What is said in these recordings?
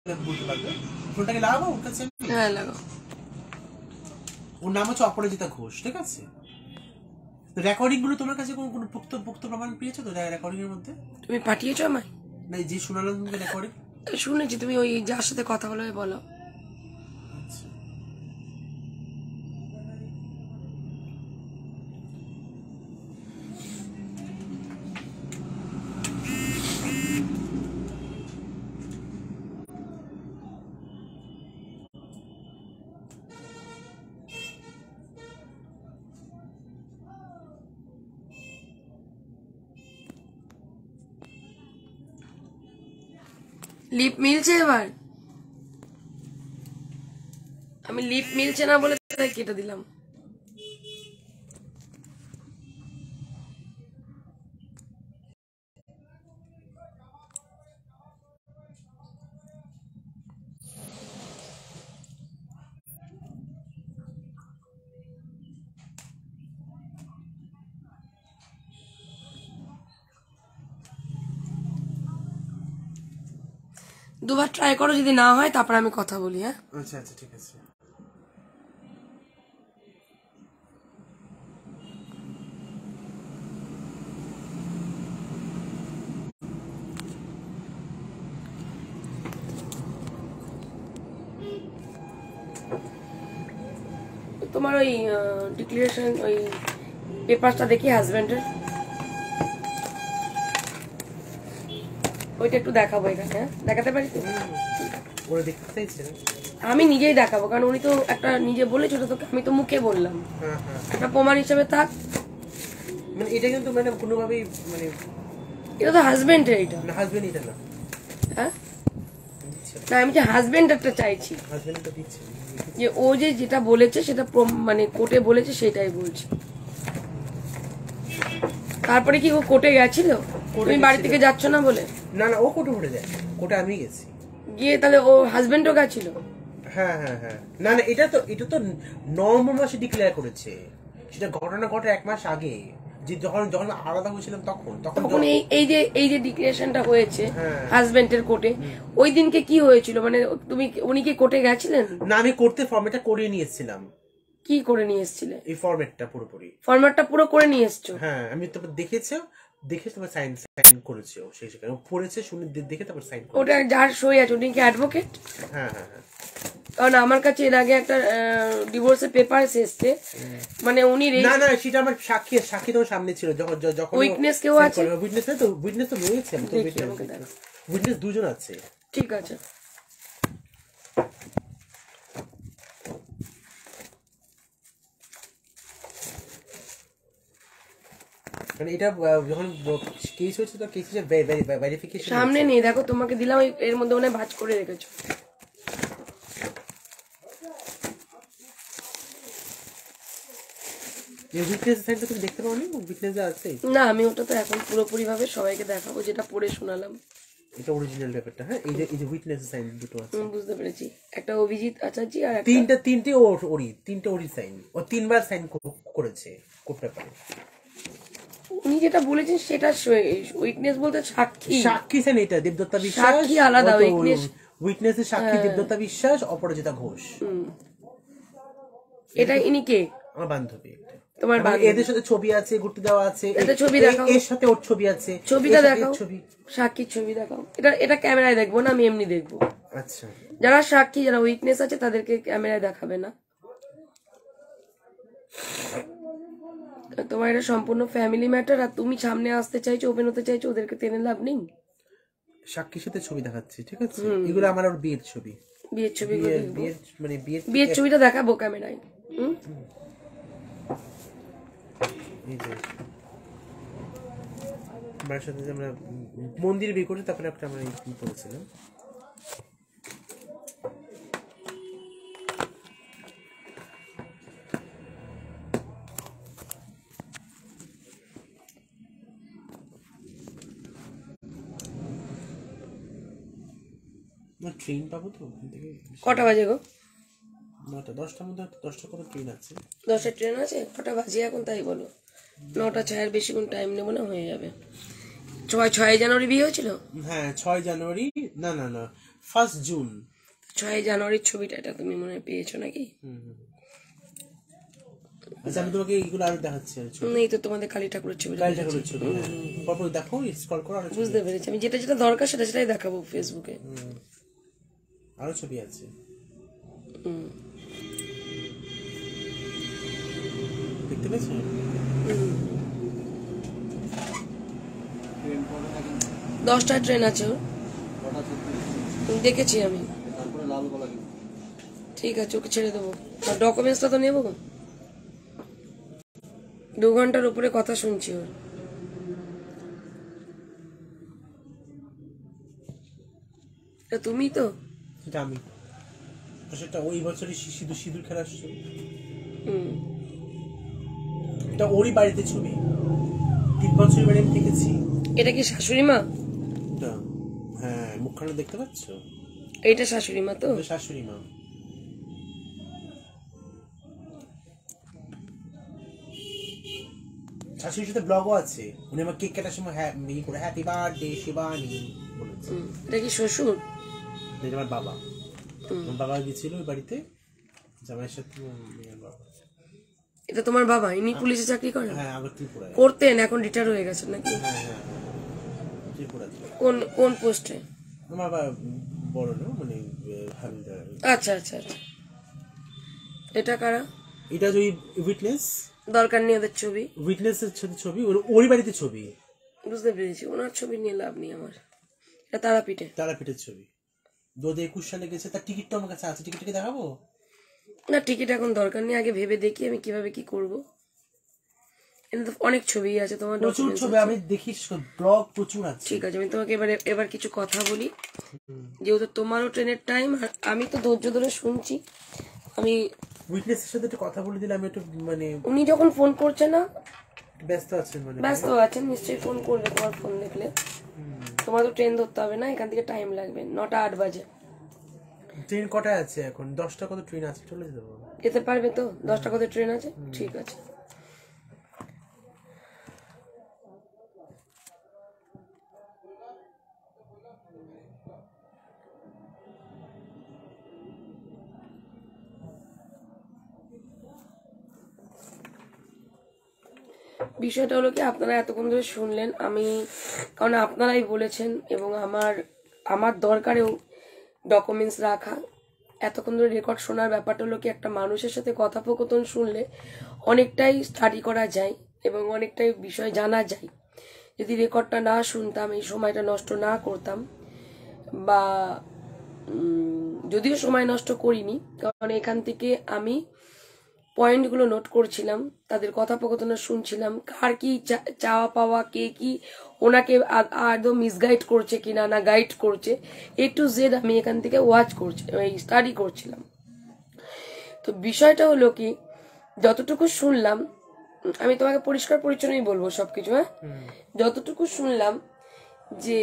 বলতে পারবে। ফোনটাকে লাগাবো ওর কাছে? হ্যাঁ লাগাও। ওর নাম হচ্ছে অপরাজিতা ঘোষ, ঠিক আছে? রেকর্ডিং গুলো তোমার কাছে কোনো পুক্ত প্রমাণ পেয়েছো তো রেকর্ডিং এর মধ্যে? তুমি পাঠিয়েছো আমায়? না, যে শোনালাম তোমাকে রেকর্ডিং। শুনেছি, তুমি ওই যার সাথে কথা বলো বলো। লিপ মিলছে এবার? আমি লিপ মিলছে না বলে তাই কেটে দিলাম। দুবার ট্রাই করো, যদি না হয় তারপর আমি কথা বলি। হ্যাঁ আচ্ছা আচ্ছা ঠিক আছে। তোমার ওই ডিক্লারেশন ওই পেপারটা দেখি হাজবেন্ডের, ওইটা একটু দেখাবো এখানে। হ্যাঁ দেখাতে পারি তো? ওরা দেখতে চাইছে? আমি নিজেই দেখাবো, কারণ উনি তো একটা নিজে বলেছে, ওটা তো আমি তো মুখে বললাম, একটা প্রমাণ হিসেবে থাক। মানে এটা কিন্তু মানে কোনোভাবেই মানে এটা তো হাজবেন্ডের, এটা না হাজবেন্ড এটা না। হ্যাঁ না, আমি যে হাজবেন্ডারটা চাইছি, হাজবেন্ডটা দিচ্ছে যে ও যে যেটা বলেছে সেটা মানে কোর্টে বলেছে সেটাই বলছি। তারপরে কি ও কোর্টে গেছিল? তুমি বাড়ি থেকে যাচ্ছ না বলে? না না, ও কোর্টে ভরে যায়, কোর্টে আমি গেছি গিয়ে তাহলে ও হাজবেন্ডও গেছিল? হ্যাঁ হ্যাঁ হ্যাঁ। না না, এটা তো নভেম্বর মাসে ডিক্লেয়ার করেছে, সেটা ঘটনা ঘটে 1 মাস আগে, যে যখন যখন আলাদা হয়েছিলাম তখন তখন এই যে ডিক্লারেশনটা হয়েছে হাজবেন্ডের কোর্টে, ওই দিনকে কি হয়েছিল? মানে উনি কি কোর্টে গেছিলেন? না, আমি করতে ফর্মেটটা করিয়ে নিয়ে এসেছিলাম। কি করে নিয়ে এসেছিলে? এই ফর্মেটটা ফরম্যাটটা পুরো করে নিয়ে এসছো? হ্যাঁ, আমি তো দেখে তারপর সাইন করেছে, ও সেই সেখানে পড়েছে শুনে দেখে তারপর সাইন করেছে। ওটা যার সই আছে উনি কি অ্যাডভোকেট? হ্যাঁ হ্যাঁ হ্যাঁ। কারণ আমার কাছে এর আগে একটা ডিভোর্সের পেপার এসেছে, মানে উনি না না, সেটা আমার সাক্ষী তোমার সামনে ছিল, যখন উইটনেস কেউ আছে? উইটনেস তো রয়েছে, উইটনেস 2 জন আছে। ঠিক আছে। মানে এটা যখন কেস হয়েছে তো কেসের ভেরিফিকেশন সামনে নেই, দেখো তোমাকে দিলাম, এর মধ্যে মনে ভাঁজ করে রেখেছো। তুমি দেখতে পাওনি? উইটনেস আছে না, আমি ওটা তো এখন পুরোপুরি ভাবে সবাইকে দেখাবো, যেটা পড়ে শোনালাম। এটা অরিজিনাল পেপারটা। হ্যাঁ, এই যে উইটনেস সাইন দুটো আছে। বুঝতে পেরেছি। একটা অভিজিৎ আচার্য আর তিনটে ওরি সাইন, ও 3বার সাইন করেছে কোর্ট পেপারে। উনি যেটা বলেছেন সেটা উইটনেস বলতে সাক্ষী সাইন, এটা দেবদত্তা বিশ্বাস। সাক্ষী আলাদা, উইটনেসের সাক্ষী দেবদত্তা বিশ্বাস, অপরাজিতা ঘোষ। এটা ইনি কে? আমার বান্ধবী। তোমার এদের সাথে ছবি আছে, ঘুরতে দেওয়া আছে, এটা ছবি দেখাও, এর সাথে ওর ছবি আছে। ছবিটা দেখাও, সাক্ষীর ছবি দেখাও। এটা ক্যামেরায় দেখবো না, আমি এমনি দেখবো। আচ্ছা, যারা সাক্ষী, যারা উইটনেস আছে তাদেরকে ক্যামেরায় দেখাবে না। তোমার এটা সম্পূর্ণ ফ্যামিলি ম্যাটার, আর তুমি সামনে আসতে চাইছো, ওপেন হতে চাইছো, ওদেরকে টেনে লাভ নেই। সাক্ষীর সাথে ছবি দেখাচ্ছি, ঠিক আছে? এগুলো আমার ওর বিয়ের ছবি। বিয়ের ছবি? বিয়ের ছবিটা দেখাবো ক্যামেরায়। এই যে মায়ের সাথে আমরা মন্দিরে বিয়ে করছি, তখন একটা আমরা করেছিলাম। ট্রেন পাবো তো ওখান থেকে? কটা বাজে গো? 9টা 10টার মধ্যে, 10টা করে ট্রেন আছে। 10টার ট্রেন আছে? কটা বাজে এখন তাই বলো? 9টা 6 বেশিক্ষণ টাইম নেবো না, হয়ে যাবে। 6 জানুয়ারি বিয়ে হয়েছিল? হ্যাঁ 6 জানুয়ারি। না না না, 1 জুন। 6 জানুয়ারির ছবিটা, এটা তুমি মনে হয় পেয়েছো নাকি? আচ্ছা আমি তোমাকে এইগুলো আরো দেখাচ্ছি। এই তো তোমাদের কালী ঠাকুরের ছবি, কালী ঠাকুরের ছবি, পরপর দেখো, স্ক্রল করো, বুঝতে পেরেছি। আমি যেটা যেটা দরকার সেটাই দেখাবো ফেসবুকে। আরো ছবি আছে। দেখতে পেয়েছো? 10টায় ট্রেন আছে ওর, দেখেছি আমি। ঠিক আছে, ওকে ছেড়ে দেবো। আর ডকুমেন্টসটা তো নেবো। 2 ঘন্টার উপরে কথা শুনছি ওর। তুমি তো, সেটা আমি, সেটা ওই বছরই সিঁদুর খেলা আসছে। এটা ওরই বাড়িতে ছবি, 3 বছর বাড়ি আমি দেখেছি। এটা কি শাশুড়ি মা? হ্যাঁ, মুখখানা দেখতে পাচ্ছ? এইটা শাশুড়ি মা তো? শাশুড়ি মা। শাশুড়ির সাথে ব্লগও আছে। উনি আমার কেক কাটার সময় হ্যাপি বার্থডে শিবানী বলেছে। এটা কি শ্বশুর? এটা আমার বাবা। আমার বাবা গেছিল ওই বাড়িতে জামাইয়ের সাথে। বাবা, এটা তোমার বাবা? ইনি পুলিশে চাকরি করেন? হ্যাঁ, আগে ত্রিপুরায় করতেন, এখন রিটায়ার হয়ে গেছেন নাকি? হ্যাঁ, ত্রিপুরাতে। কোন পোস্টে? আমার বাবা বড় না, মানে হাবিলদার। আচ্ছা আচ্ছা আচ্ছা। এটা কারা? এটা ওই উইটনেস। দরকার নেই ওদের ছবি। উইটনেসের সাথে ছবি, ওরই বাড়িতে ছবি। বুঝতে পেরেছি, ওনার ছবি নিয়ে লাভ নেই আমার। এটা তারাপীঠের ছবি। 2021 সালে গেছে, তার টিকিটটা আমার কাছে আছে। টিকিটটাকে দেখাবো? না, টিকিট এখন দরকার নেই, আগে ভেবে দেখি আমি কিভাবে কি করব। এটা তো অনেক ছবি আছে তোমার, প্রচুর ছবি আমি দেখি, ব্লগ প্রচুর আছে। ঠিক আছে, আমি তোমাকে এবার কিছু কথা বলি। যেহেতু তোমারও ট্রেনের টাইম, আর আমি তো ধৈর্য ধরে শুনছি। আমি উইটনেসের সাথে একটু কথা বলে দিলে আমি একটু, মানে উনি যখন ফোন করছে না, ব্যস্ত আছেন, মানে ব্যস্ত আছেন নিশ্চয়ই, ফোন করবে তোমার ফোন দেখলে। তোমার তো ট্রেন ধরতে হবে না, এখান থেকে টাইম লাগবে 9টা 8 বাজে। ট্রেন কটা আছে এখন? 10টা কত ট্রেন আছে? চলে যেতে পারবো? যেতে পারবে তো? 10টা কত ট্রেন আছে? ঠিক আছে। বিষয়টা হলো কি, আপনারা এতক্ষণ ধরে শুনলেন, আমি কারণ আপনারাই বলেছেন এবং আমার দরকারেও ডকুমেন্টস রাখা। এতক্ষণ ধরে রেকর্ড শোনার ব্যাপারটা হলো কি, একটা মানুষের সাথে কথোপকথন শুনলে অনেকটাই স্টাডি করা যায় এবং অনেকটাই বিষয় জানা যায়। যদি রেকর্ডটা না শুনতাম, এই সময়টা নষ্ট না করতাম, বা যদিও সময় নষ্ট করিনি, কারণ এখান থেকে আমি পয়েন্টগুলো নোট করছিলাম, তাদের কথোপকথন শুনছিলাম, কার কি চাওয়া পাওয়া, কে কি ওনাকে আদৌ মিসগাইড করছে কিনা, না গাইড করছে, A to Z আমি এখান থেকে ওয়াচ করছি, স্টাডি করছিলাম। তো বিষয়টা হলো কি, যতটুকু শুনলাম, আমি তোমাকে পরিষ্কার পরিচ্ছন্নই বলবো সবকিছু, হ্যাঁ, যতটুকু শুনলাম, যে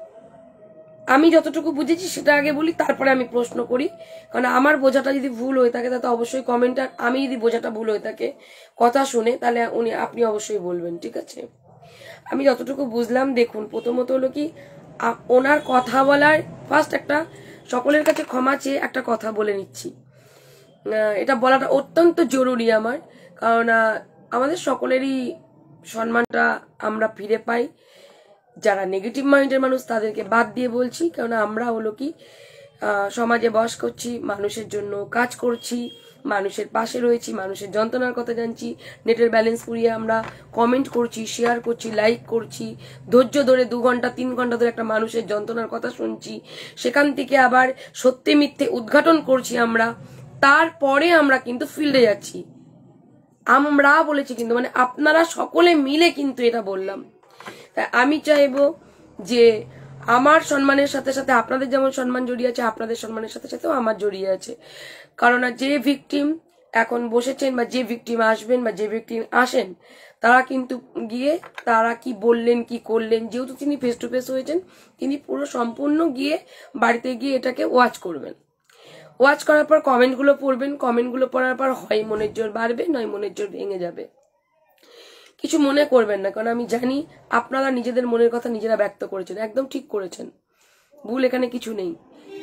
আমি যতটুকু বুঝেছি সেটা আগে বলি, তারপরে আমি প্রশ্ন করি। কারণ আমার বোঝাটা যদি ভুল হয়ে থাকে তাতে অবশ্যই কমেন্ট, আর আমি যদি বোঝাটা ভুল হয়ে থাকে কথা শুনে, তাহলে আপনি অবশ্যই বলবেন, ঠিক আছে? আমি যতটুকু বুঝলাম, দেখুন, প্রথমত হলো কি, ওনার কথা বলার ফার্স্ট একটা, সকলের কাছে ক্ষমা চেয়ে একটা কথা বলে নিচ্ছি। এটা বলাটা অত্যন্ত জরুরি আমার, কারণ আমাদের সকলেরই সম্মানটা আমরা ফিরে পাই। যারা নেগেটিভ মাইন্ডের মানুষ তাদেরকে বাদ দিয়ে বলছি, কারণ আমরা হলো কি সমাজে বাস করছি, মানুষের জন্য কাজ করছি, মানুষের পাশে রয়েছি, মানুষের যন্ত্রণার কথা জানছি, নেটের ব্যালেন্স পুড়িয়ে আমরা কমেন্ট করছি, শেয়ার করছি, লাইক করছি, ধৈর্য ধরে 2 ঘন্টা 3 ঘন্টা ধরে একটা মানুষের যন্ত্রণার কথা শুনছি, সেখান থেকে আবার সত্যি মিথ্যে উদ্ঘাটন করছি আমরা, তারপরে আমরা কিন্তু ফিল্ডে যাচ্ছি। আমরা বলেছি কিন্তু, মানে আপনারা সকলে মিলে কিন্তু এটা বললাম। তাই আমি চাইবো যে আমার সম্মানের সাথে সাথে আপনাদের যেমন সম্মান জড়িয়ে আছে, আপনাদের সম্মানের সাথে সাথেও আমার জড়িয়ে আছে। কারণ যে ভিকটিম এখন বসেছেন, বা যে ভিকটিম আসবেন, বা যে ভিকটিম আসেন, তারা কিন্তু গিয়ে তারা কি বললেন কি করলেন, যেহেতু তিনি ফেস টু ফেস হয়েছেন, তিনি পুরো সম্পূর্ণ গিয়ে বাড়িতে গিয়ে এটাকে ওয়াচ করবেন। ওয়াচ করার পর কমেন্টগুলো পড়বেন, কমেন্টগুলো পড়ার পর হয় মনের জোর বাড়বে, নয় মনের জোর ভেঙে যাবে। কিছু মনে করবেন না, কারণ আমি জানি আপনারা নিজেদের মনের কথা নিজেরা ব্যক্ত করেছেন, একদম ঠিক করেছেন, ভুল এখানে কিছু নেই।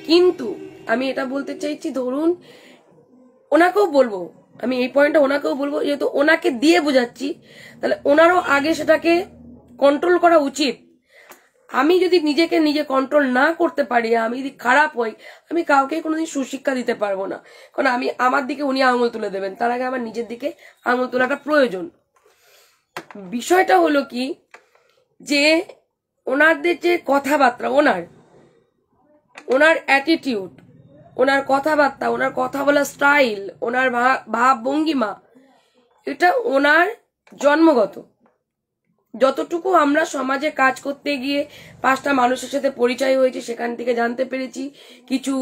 কিন্তু আমি এটা বলতে চাইছি, ধরুন ওনাকেও বলবো, আমি এই পয়েন্টটা ওনাকেও বলবো, যেহেতু ওনাকে দিয়ে বোঝাচ্ছি, তাহলে ওনারও আগে সেটাকে কন্ট্রোল করা উচিত। আমি যদি নিজেকে নিজে কন্ট্রোল না করতে পারি, আমি যদি খারাপ হই, আমি কাউকে কোনোদিন সুশিক্ষা দিতে পারবো না। কারণ আমি, আমার দিকে উনি আঙুল তুলে দেবেন, তার আগে আমার নিজের দিকে আঙুল তোলাটা প্রয়োজন। বিষয়টা হলো কি, যে ওনাদের যে কথাবার্তা, ওনার অ্যাটিটিউড, ওনার কথাবার্তা, ওনার কথা বলার স্টাইল, ওনার ভাব ভঙ্গিমা, এটা ওনার জন্মগত। যতটুকু আমরা সমাজে কাজ করতে গিয়ে 5টা মানুষের সাথে পরিচয় হয়েছে, সেখান থেকে জানতে পেরেছি কিছু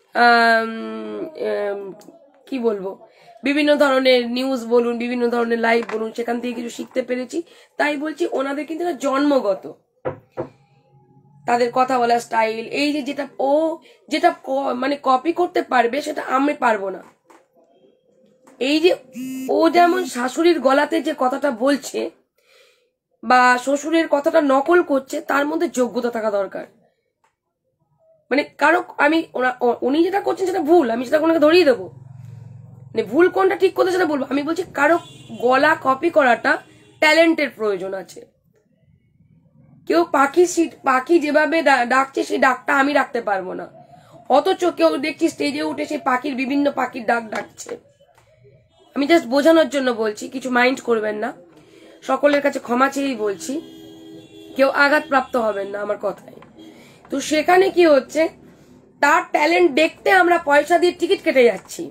কি বলবো, বিভিন্ন ধরনের নিউজ বলুন, বিভিন্ন ধরনের লাইভ বলুন, সেখান থেকে কিছু শিখতে পেরেছি। তাই বলছি ওনাদের কিন্তু জন্মগত, তাদের কথা বলার স্টাইল, এই যে যেটা মানে কপি করতে পারবে, সেটা আমি পারবো না। এই যে ও যেমন শাশুড়ির গলাতে যে কথাটা বলছে বা শ্বশুরের কথাটা নকল করছে, তার মধ্যে যোগ্যতা থাকা দরকার। মানে কারো, আমি উনি যেটা করছেন সেটা ভুল, আমি সেটা ওনাকে ধরিয়ে দেবো, মানে ভুল কোনটা ঠিক করতে সেটা বলবো। আমি বলছি কারো গলা কপি করাটা ট্যালেন্টের প্রয়োজন আছে। কেউ পাখি যেভাবে ডাকছে, সেই ডাকটা আমি রাখতে পারবো না। অথচ কেউ দেখছি স্টেজে উঠে সেই বিভিন্ন পাখির ডাক ডাকছে। আমি জাস্ট বোঝানোর জন্য বলছি, কিছু মাইন্ড করবেন না, সকলের কাছে ক্ষমা চেয়েই বলছি, কেউ আঘাতপ্রাপ্ত হবেন না আমার কথায়। তো সেখানে কি হচ্ছে, তার ট্যালেন্ট দেখতে আমরা পয়সা দিয়ে টিকিট কেটে যাচ্ছি।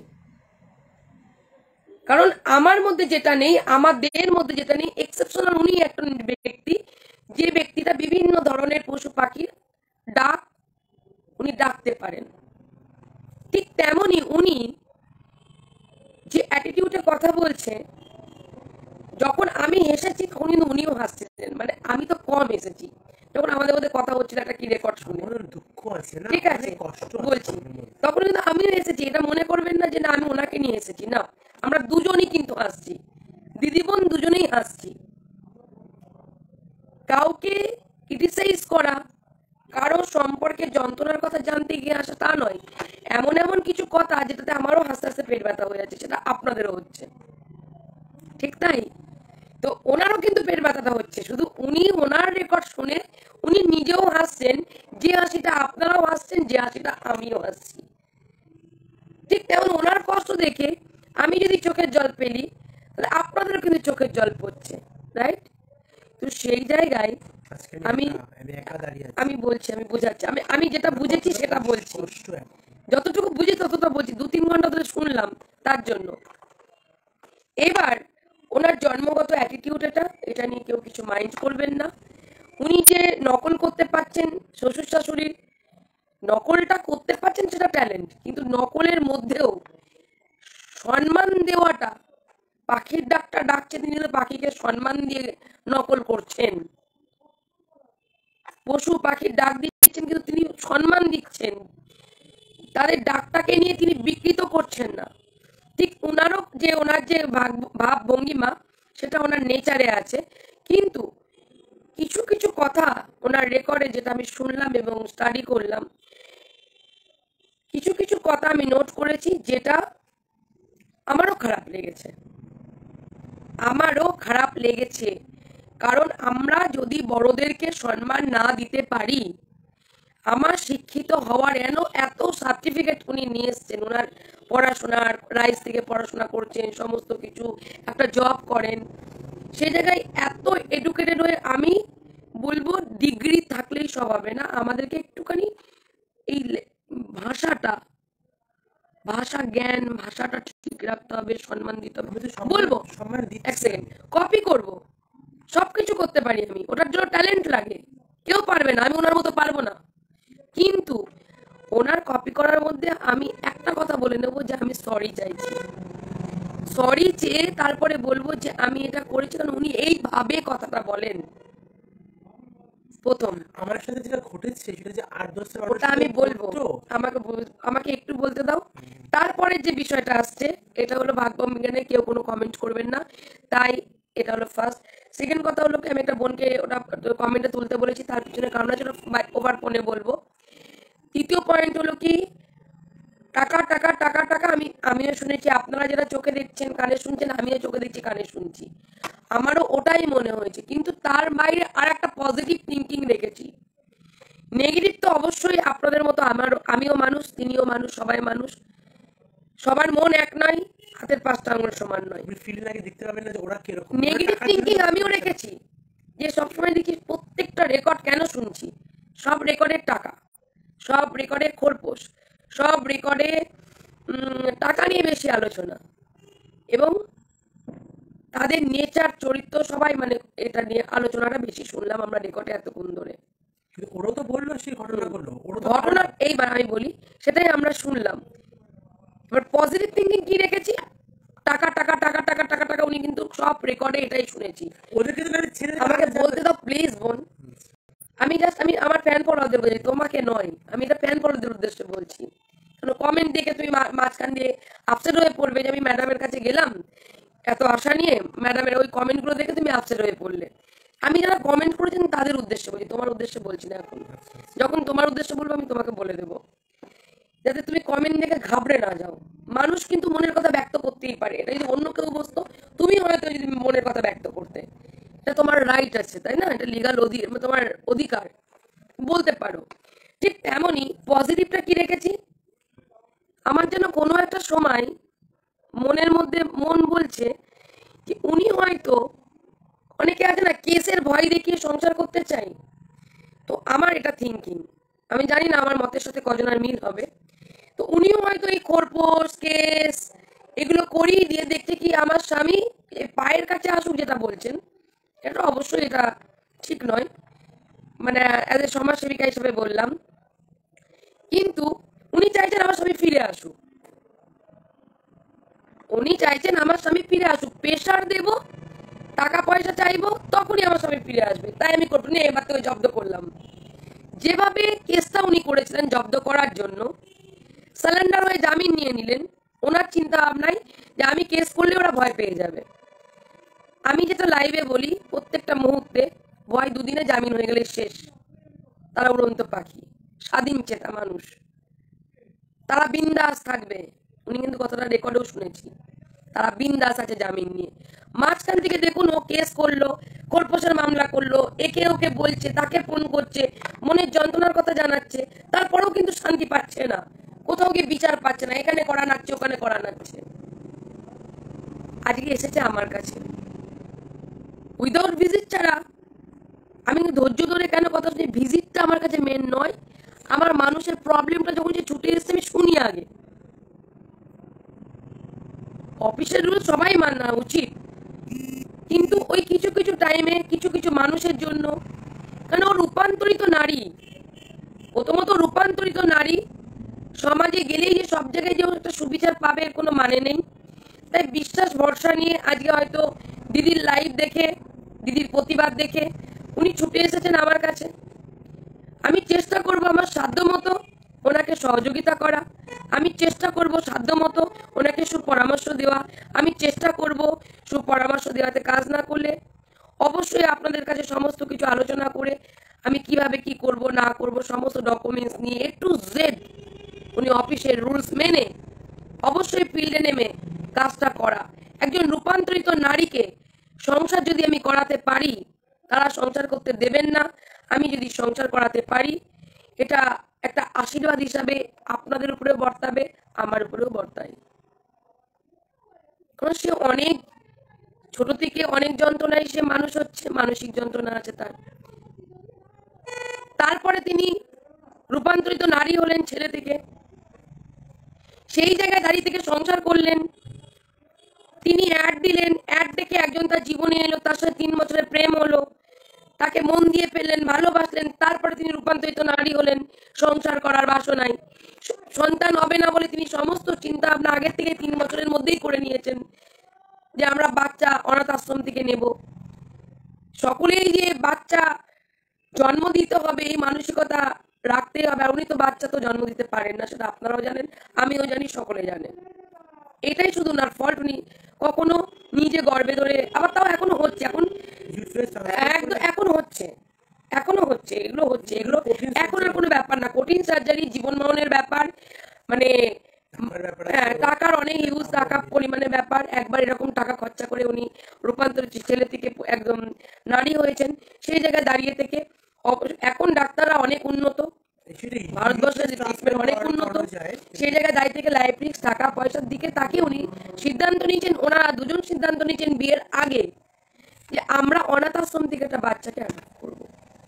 কারণ আমার মধ্যে যেটা নেই, আমাদের মধ্যে যেটা নেই, এক্সেপশনাল উনি একটা ব্যক্তি, যে ব্যক্তিটা বিভিন্ন ধরনের পশু পাখির ডাক উনি ডাকতে পারেন। ঠিক তেমনি উনি যে অ্যাটিটিউডে কথা বলছে, যখন আমি হেসেছি তখন কিন্তু উনিও হাসছিলেন, মানে আমি তো কম হেসেছি যখন আমাদের মধ্যে কথা হচ্ছিল, একটা কি রেকর্ড শুনে, দুঃখ আছে না, ঠিক আছে কষ্ট বলছি, তখন কিন্তু আমিও হেসেছি। এটা মনে করবেন না যে না আমি ওনাকে নিয়ে এসেছি, না, আমরা দুজনই কিন্তু হাসছি, দিদি বোন দুজনেই হাসছি। কাউকে ক্রিটিসাইজ করা, কারো সম্পর্কে যন্ত্রণার কথা জানতে গিয়ে আসা, তা নয়। এমন এমন কিছু কথা যেটাতে আমারও হাসতে হাসতে পেট ব্যথা হয়ে যাচ্ছে, সেটা আপনাদেরও হচ্ছে, ঠিক তাই? তো ওনারও কিন্তু পেট ব্যথাটা হচ্ছে, শুধু উনি ওনার রেকর্ড শুনে উনি নিজেও হাসছেন, যে হাসিটা আপনারাও হাসছেন, যে হাসিটা আমিও হাসছি। ঠিক তেমন ওনার কষ্ট দেখে আমি যদি চোখের জল পেলি, তাহলে আপনাদেরও কিন্তু চোখের জল পড়ছে, রাইট? তো সেই জায়গায় আমি বলছি, আমি বোঝাচ্ছি, আমি যেটা বুঝেছি সেটা বলছি, যতটুকু বুঝি ততটা বলছি। 2-3 ঘন্টা ধরে শুনলাম তার জন্য। এবার ওনার জন্মগত অ্যাটিটিউড এটা নিয়ে কেউ কিছু মাইন্ড করবেন না। উনি যে নকল করতে পারছেন, শ্বশুর শাশুড়ির নকলটা করতে পারছেন, সেটা ট্যালেন্ট, কিন্তু নকলের মধ্যেও সম্মান দেওয়াটা, পাখির ডাকটা ডাকছে, তিনি তো পাখিকে সম্মান দিয়ে নকল করছেন। পশু পাখির ডাক দিচ্ছেন, কিন্তু তিনি সম্মান দিচ্ছেন, তাদের ডাকটাকে নিয়ে তিনি বিকৃত করছেন না। ঠিক ওনারও যে ওনার যে ভাব ভঙ্গিমা, সেটা ওনার নেচারে আছে, কিন্তু কিছু কিছু কথা ওনার রেকর্ডে, যেটা আমি শুনলাম এবং স্টাডি করলাম, কিছু কিছু কথা আমি নোট করেছি, যেটা আমারও খারাপ লেগেছে। কারণ আমরা যদি বড়দেরকে সম্মান না দিতে পারি, আমার শিক্ষিত হওয়ার এত সার্টিফিকেট উনি নিয়ে এসছেন, ওনার পড়াশোনার, রাইস থেকে পড়াশোনা করছেন, সমস্ত কিছু, একটা জব করেন, সে জায়গায় এত এডুকেটেড হয়ে, আমি বলবো ডিগ্রি থাকলেই সব হবে না, আমাদেরকে একটুখানি এই ভাষা জ্ঞান, ভাষাটা ঠিক রাখতে হবে, সম্মান দিতে হবে। বলবো এক সেকেন্ড, কপি করব, সবকিছু করতে পারি আমি, ওটার জন্য ট্যালেন্ট লাগে, কেউ পারবে না, আমি ওনার মতো পারবো না। কিন্তু ওনার কপি করার মধ্যে আমি একটা কথা বলে নেবো, যে আমি সরি চাইছি, সরি চেয়ে তারপরে বলবো যে আমি এটা করেছি, কারণ উনি এইভাবে কথাটা বলেন। প্রথম আমার সাথে যেটা ঘটেছে, সেটা যে 8-10 ওটা আমি বলবো, আমাকে একটু বলতে দাও। তারপরে যে বিষয়টা আসছে, এটা হলো ভাগ্য বিজ্ঞানে কেউ কোনো কমেন্ট করবেন না, তাই এটা হলো ফার্স্ট। সেকেন্ড কথা হলো কি, আমি একটা বোনকে ওটা কমেন্টে তুলতে বলেছি, তার পিছনে কারণ আছে, ওভার ফোনে বলবো। তৃতীয় পয়েন্ট হলো কি, টাকা টাকা টাকা টাকা। আমিও শুনেছি, আপনারা যারা চোখে দেখছেন কানে শুনছেন, আমিও চোখে দেখছি কানে শুনছি, আমারও ওটাই মনে হয়েছে। কিন্তু তার বাইরে আর একটা পজিটিভ থিঙ্কিং দেখেছি। নেগেটিভ তো অবশ্যই আপনাদের মতো আমিও মানুষ, তিনিও মানুষ, সবাই মানুষ, সবার মন এক নয়, হাতের পাঁচটা আঙুল সমান নয়। ফিল্ম আগে দেখতে পাবেন না যে ওরা কিরকম নেগেটিভ থিঙ্কিং আমিও রেখেছি, যে সবসময় দেখি প্রত্যেকটা রেকর্ড কেন শুনছি, সব রেকর্ডের টাকা, সব রেকর্ডে খোরপোশ, সব রেকর্ডে টাকা নিয়ে বেশি আলোচনা, এবং তাদের নেচার চরিত্র সবাই মানে এটা নিয়ে আলোচনাটা বেশি শুনলাম আমরা রেকর্ডে এতক্ষণ ধরে। ওরাও তো বললো সেই ঘটনাগুলো, ঘটনা এইবার আমি বলি, সেটাই আমরা শুনলাম। এবার পজিটিভ থিঙ্কিং কি রেখেছি, টাকা টাকা টাকা টাকা টাকা টাকা। উনি কিন্তু সব রেকর্ডে এটাই শুনেছি। ওদেরকে তো ছেড়ে আমাকে বলতে দাও প্লিজ বোন, আমি আমার ফ্যান ফলোয়ারদের বলছি, তোমাকে নয়, আমি এটা ফ্যান ফলোয়ারদের উদ্দেশ্যে বলছি। কারণ কমেন্ট দেখে তুমি মাঝখান দিয়ে আপসেট হয়ে পড়বে যে আমি ম্যাডামের কাছে গেলাম এত আশা নিয়ে, ম্যাডামের ওই কমেন্টগুলো দেখে তুমি আপসেট হয়ে পড়লে। আমি যারা কমেন্ট করেছেন তাদের উদ্দেশ্যে বলছি, তোমার উদ্দেশ্যে বলছি না। এখন যখন তোমার উদ্দেশ্যে বলবো আমি তোমাকে বলে দেবো, যাতে তুমি কমেন্ট দেখে ঘাবড়ে না যাও। মানুষ কিন্তু মনের কথা ব্যক্ত করতেই পারে, এটা যদি অন্য কেউ বসতো, তুমি হয়তো যদি মনের কথা ব্যক্ত করতে, এটা তোমার রাইট আছে, তাই না? এটা লিগাল তোমার অধিকার, বলতে পারো। ঠিক তেমনই পজিটিভটা কি রেখেছি, আমার যেন কোনো একটা সময় মনের মধ্যে মন বলছে যে উনি হয়তো, অনেকে আছে না কেসের ভয় দেখিয়ে সংসার করতে চাই, তো আমার এটা থিঙ্কিং, আমি জানি না আমার মতের সাথে কজনের মিল হবে। তো উনিও হয়তো এই খোরপোশ কেস এগুলো করিয়ে দিয়ে দেখছে কি আমার স্বামী পায়ের কাছে আসুক, যেটা বলছেন এটা অবশ্যই এটা ঠিক নয়, মানে অ্যাজ এ সমাজসেবিকা হিসেবে বললাম। কিন্তু উনি চাইছেন আমার স্বামী ফিরে আসুক, উনি চাইছেন আমার স্বামী ফিরে আসুক, প্রেশার দেব, টাকা পয়সা চাইবো, তখনই আমার স্বামী ফিরে আসবে। তাই আমি করবো না, এবার তো জব্দ করলাম। যেভাবে কেসটা উনি করেছিলেন জব্দ করার জন্য, সারেন্ডার হয়ে জামিন নিয়ে নিলেন, ওনার চিন্তা ভাবনাই যে আমি কেস করলে ওরা ভয় পেয়ে যাবে। আমি যেটা লাইভে বলি, প্রত্যেকটা মুহূর্তে ভয় দুদিনে জামিন হয়ে গেলে শেষ, তারা উড়ন্ত পাখি, স্বাধীন চেতা মানুষ, তারা বিন্দাস থাকবে। উনি কিন্তু কথাটা রেকর্ডেও শুনেছি, তারা বিন্দাস আছে জামিন নিয়ে। মাঝখান থেকে দেখুন ও কেস করলো, খোরপোশের মামলা করলো, একে ওকে বলছে, তাকে ফোন করছে, মনের যন্ত্রণার কথা জানাচ্ছে, তারপরেও কিন্তু শান্তি পাচ্ছে না, কোথাও গিয়ে বিচার পাচ্ছে না, এখানে করা নাচ্ছে ওখানে করা নাচ্ছে। আজকে এসেছে আমার কাছে উইদাউট ভিজিট ছাড়া। আমি ধৈর্য ধরে কেন কথা শুনি, ভিজিটটা আমার কাছে মেন নয়, আমার মানুষের প্রবলেমটা যখন যে ছুটে এসছে আমি শুনি আগে। অফিসের রুল সবাই মানা উচিত, কিন্তু ওই কিছু কিছু টাইমে কিছু কিছু মানুষের জন্য, কারণ ও রূপান্তরিত নারী, প্রথমত রূপান্তরিত নারী, সমাজে গেলেই যে সব জায়গায় যে একটা সুবিচার পাবে এর কোনো মানে নেই। তাই বিশ্বাস ভরসা নিয়ে আজকে হয়তো দিদির লাইভ দেখে, দিদির প্রতিবাদ দেখে উনি ছুটে এসেছেন আমার কাছে। আমি চেষ্টা করব আমার সাধ্য মতো ওনাকে সহযোগিতা করা, আমি চেষ্টা করব সাধ্য মতো ওনাকে সুপরামর্শ দেওয়া, আমি চেষ্টা করব সুপরামর্শ দেওয়াতে কাজ না করলে অবশ্যই আপনাদের কাছে সমস্ত কিছু আলোচনা করে আমি কিভাবে কি করব না করব সমস্ত ডকুমেন্টস নিয়ে এ টু জেড উনি অফিসের রুলস মেনে অবশ্যই ফিল্ডে নেমে কাজটা করা। একজন রূপান্তরিত নারীকে সংসার যদি আমি করাতে পারি, তারা সংসার করতে দেবেন না, আমি যদি সংসার করাতে পারি, এটা একটা আশীর্বাদ হিসাবে আপনাদের উপরেও বর্তাবে, আমার উপরেও বর্তায়। কারণ সে অনেক ছোট থেকে অনেক যন্ত্রণায় সে মানুষ হচ্ছে, মানসিক যন্ত্রণা আছে তার। তারপরে তিনি রূপান্তরিত নারী হলেন ছেলে থেকে, সেই জায়গায় দাঁড়িয়ে থেকে সংসার করলেন। তিনি অ্যাড দিলেন, অ্যাড দেখে একজন তার জীবনে এলো, তার সাথে 3 বছরের প্রেম হলো, তাকে মন দিয়ে ফেললেন, ভালোবাসলেন, তারপরে তিনি রূপান্তরিত নারী হলেন সংসার করার বাসনায়। সন্তান হবে না বলে তিনি সমস্ত চিন্তা ভাবনা আগের থেকে 3 বছরের মধ্যেই করে নিয়েছেন যে আমরা বাচ্চা অনাথ আশ্রম থেকে নেব। সকলেই যে বাচ্চা জন্ম দিতে হবে এই মানসিকতা রাখতে হবে, আর উনি তো বাচ্চা তো জন্ম দিতে পারেন না, সেটা আপনারাও জানেন, আমিও জানি, সকলে জানেন। এটাই শুধু না ফল্ট, উনি কখনো নিজে গর্বে ধরে, আবার তাও এখনো হচ্ছে, এখনো হচ্ছে, এগুলো হচ্ছে, এগুলো এখন আর কোনো ব্যাপার না, কঠিন রুটিন সার্জারি, জীবন মরণের ব্যাপার, মানে আমার ব্যাপার হ্যাঁ, আছে, টাকার অনেক ইউজ, টাকা পরিমাণের ব্যাপার। একবার এরকম টাকা খরচা করে উনি রূপান্তরিত ছেলে থেকে একদম নারী হয়েছেন। সেই জায়গায় দাঁড়িয়ে থেকে এখন ডাক্তাররা অনেক উন্নত, সেটাই ভারতবর্ষের নিউক্লিয়াস ট্রিটমেন্ট ট্রান্সপ্লান্ট অনেক উন্নত। করানো যায়। সেই জায়গায় দাঁড়িয়ে থেকে লাইফ রিস্ক, টাকা পয়সার দিকে তাকিয়ে উনি সিদ্ধান্ত নিয়েছেন। ওনারা দুজন সিদ্ধান্ত নিয়েছেন বিয়ের আগে যে আমরা অনাথ আশ্রম থেকে একটা বাচ্চাকে অ্যাডপ্ট করবো।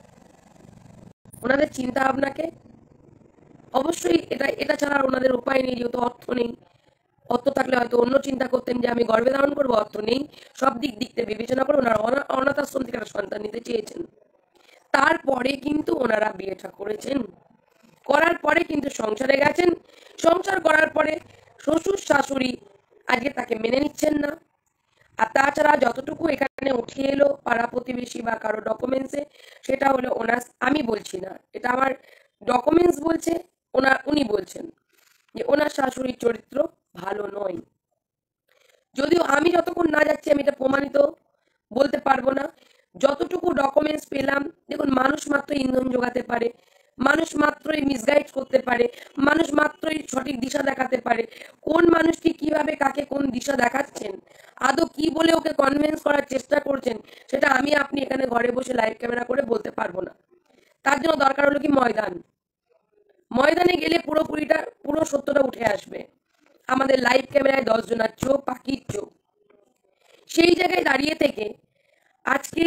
ওনাদের চিন্তা ভাবনাকে অবশ্যই এটা ছাড়া আর ওনাদের উপায় নেই, যেহেতু অর্থ নেই। অর্থ থাকলে হয়তো অন্য চিন্তা করতেন যে আমি গর্ভে ধারণ করবো, অর্থ নেই। সব দিক দিকতে বিবেচনা করে ওনারা অনাথ আশ্রম থেকে একটা সন্তান নিতে চেয়েছেন। তারপরে কিন্তু ওনারা বিয়েটা করেছেন, করার পরে কিন্তু সংসারে গেছেন। সংসার করার পরে শ্বশুর শাশুড়ি আজকে তাকে মেনে নিচ্ছেন না। আর তাছাড়া যতটুকু এখানে উঠে এলো পাড়া প্রতিবেশী বা কারো ডকুমেন্টসে, সেটা হলো ওনার, আমি বলছি না, এটা আমার ডকুমেন্টস বলছে, উনি বলছেন যে ওনার শাশুড়ির চরিত্র ভালো নয়। যদিও আমি যতক্ষণ না যাচ্ছি আমি এটা প্রমাণিত বলতে পারবো না। যতটুকু ডকুমেন্টস পেলাম, দেখুন মানুষ মাত্রই ইন্ধন যোগাতে পারে, মানুষ মাত্রই মিসগাইড করতে পারে, মানুষ মাত্রই সঠিক দিশা দেখাতে পারে। কোন মানুষটি কিভাবে কাকে কোন দিশা দেখাচ্ছেন, আদৌ কি বলে ওকে কনভিন্স করার চেষ্টা করছেন, সেটা আমি আপনি এখানে ঘরে বসে লাইভ ক্যামেরা করে বলতে পারবো না। তার জন্য দরকার হলো কি ময়দানে গেলে পুরো সত্যটা উঠে আসবে। আমাদের লাইভ ক্যামেরায় 10 জনের চোখ, পাখির চোখ। সেই জায়গায় দাঁড়িয়ে থেকে আজকে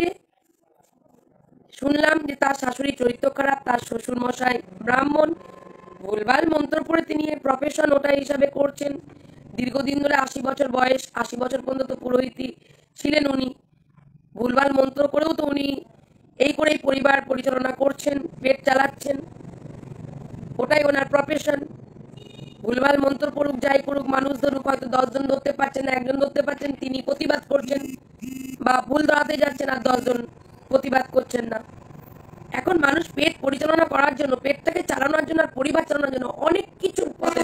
শুনলাম যে তার শাশুড়ির চরিত্র খারাপ, তার শ্বশুর মশাই ব্রাহ্মণ, ভুলভাল মন্ত্র পড়ে তিনি প্রফেশন ওটা হিসাবে করছেন। দীর্ঘদিন ধরে 80 বছর বয়স, 80 বছর পর্যন্ত পুরোহিতই ছিলেন উনি। ভুলভাল মন্ত্র করেও তো উনি এই করেই পরিবার পরিচালনা করছেন, পেট চালাচ্ছেন, ওটাই ওনার প্রফেশন। ভুলভাল মন্ত্র পড়ুক, যাই করুক, মানুষ ধরুক, হয়তো 10 জন ধরতে পারছেন, একজন ধরতে পারছেন, তিনি প্রতিবাদ করছেন, বা ভুল ধরাতে যাচ্ছেন আর 10 জন প্রতিবাদ করছেন না। এখন মানুষ পেট পরিচালনা করার জন্য, পেটটাকে চালানোর জন্য আর পরিবার চালানোর জন্য অনেক কিছুর পথে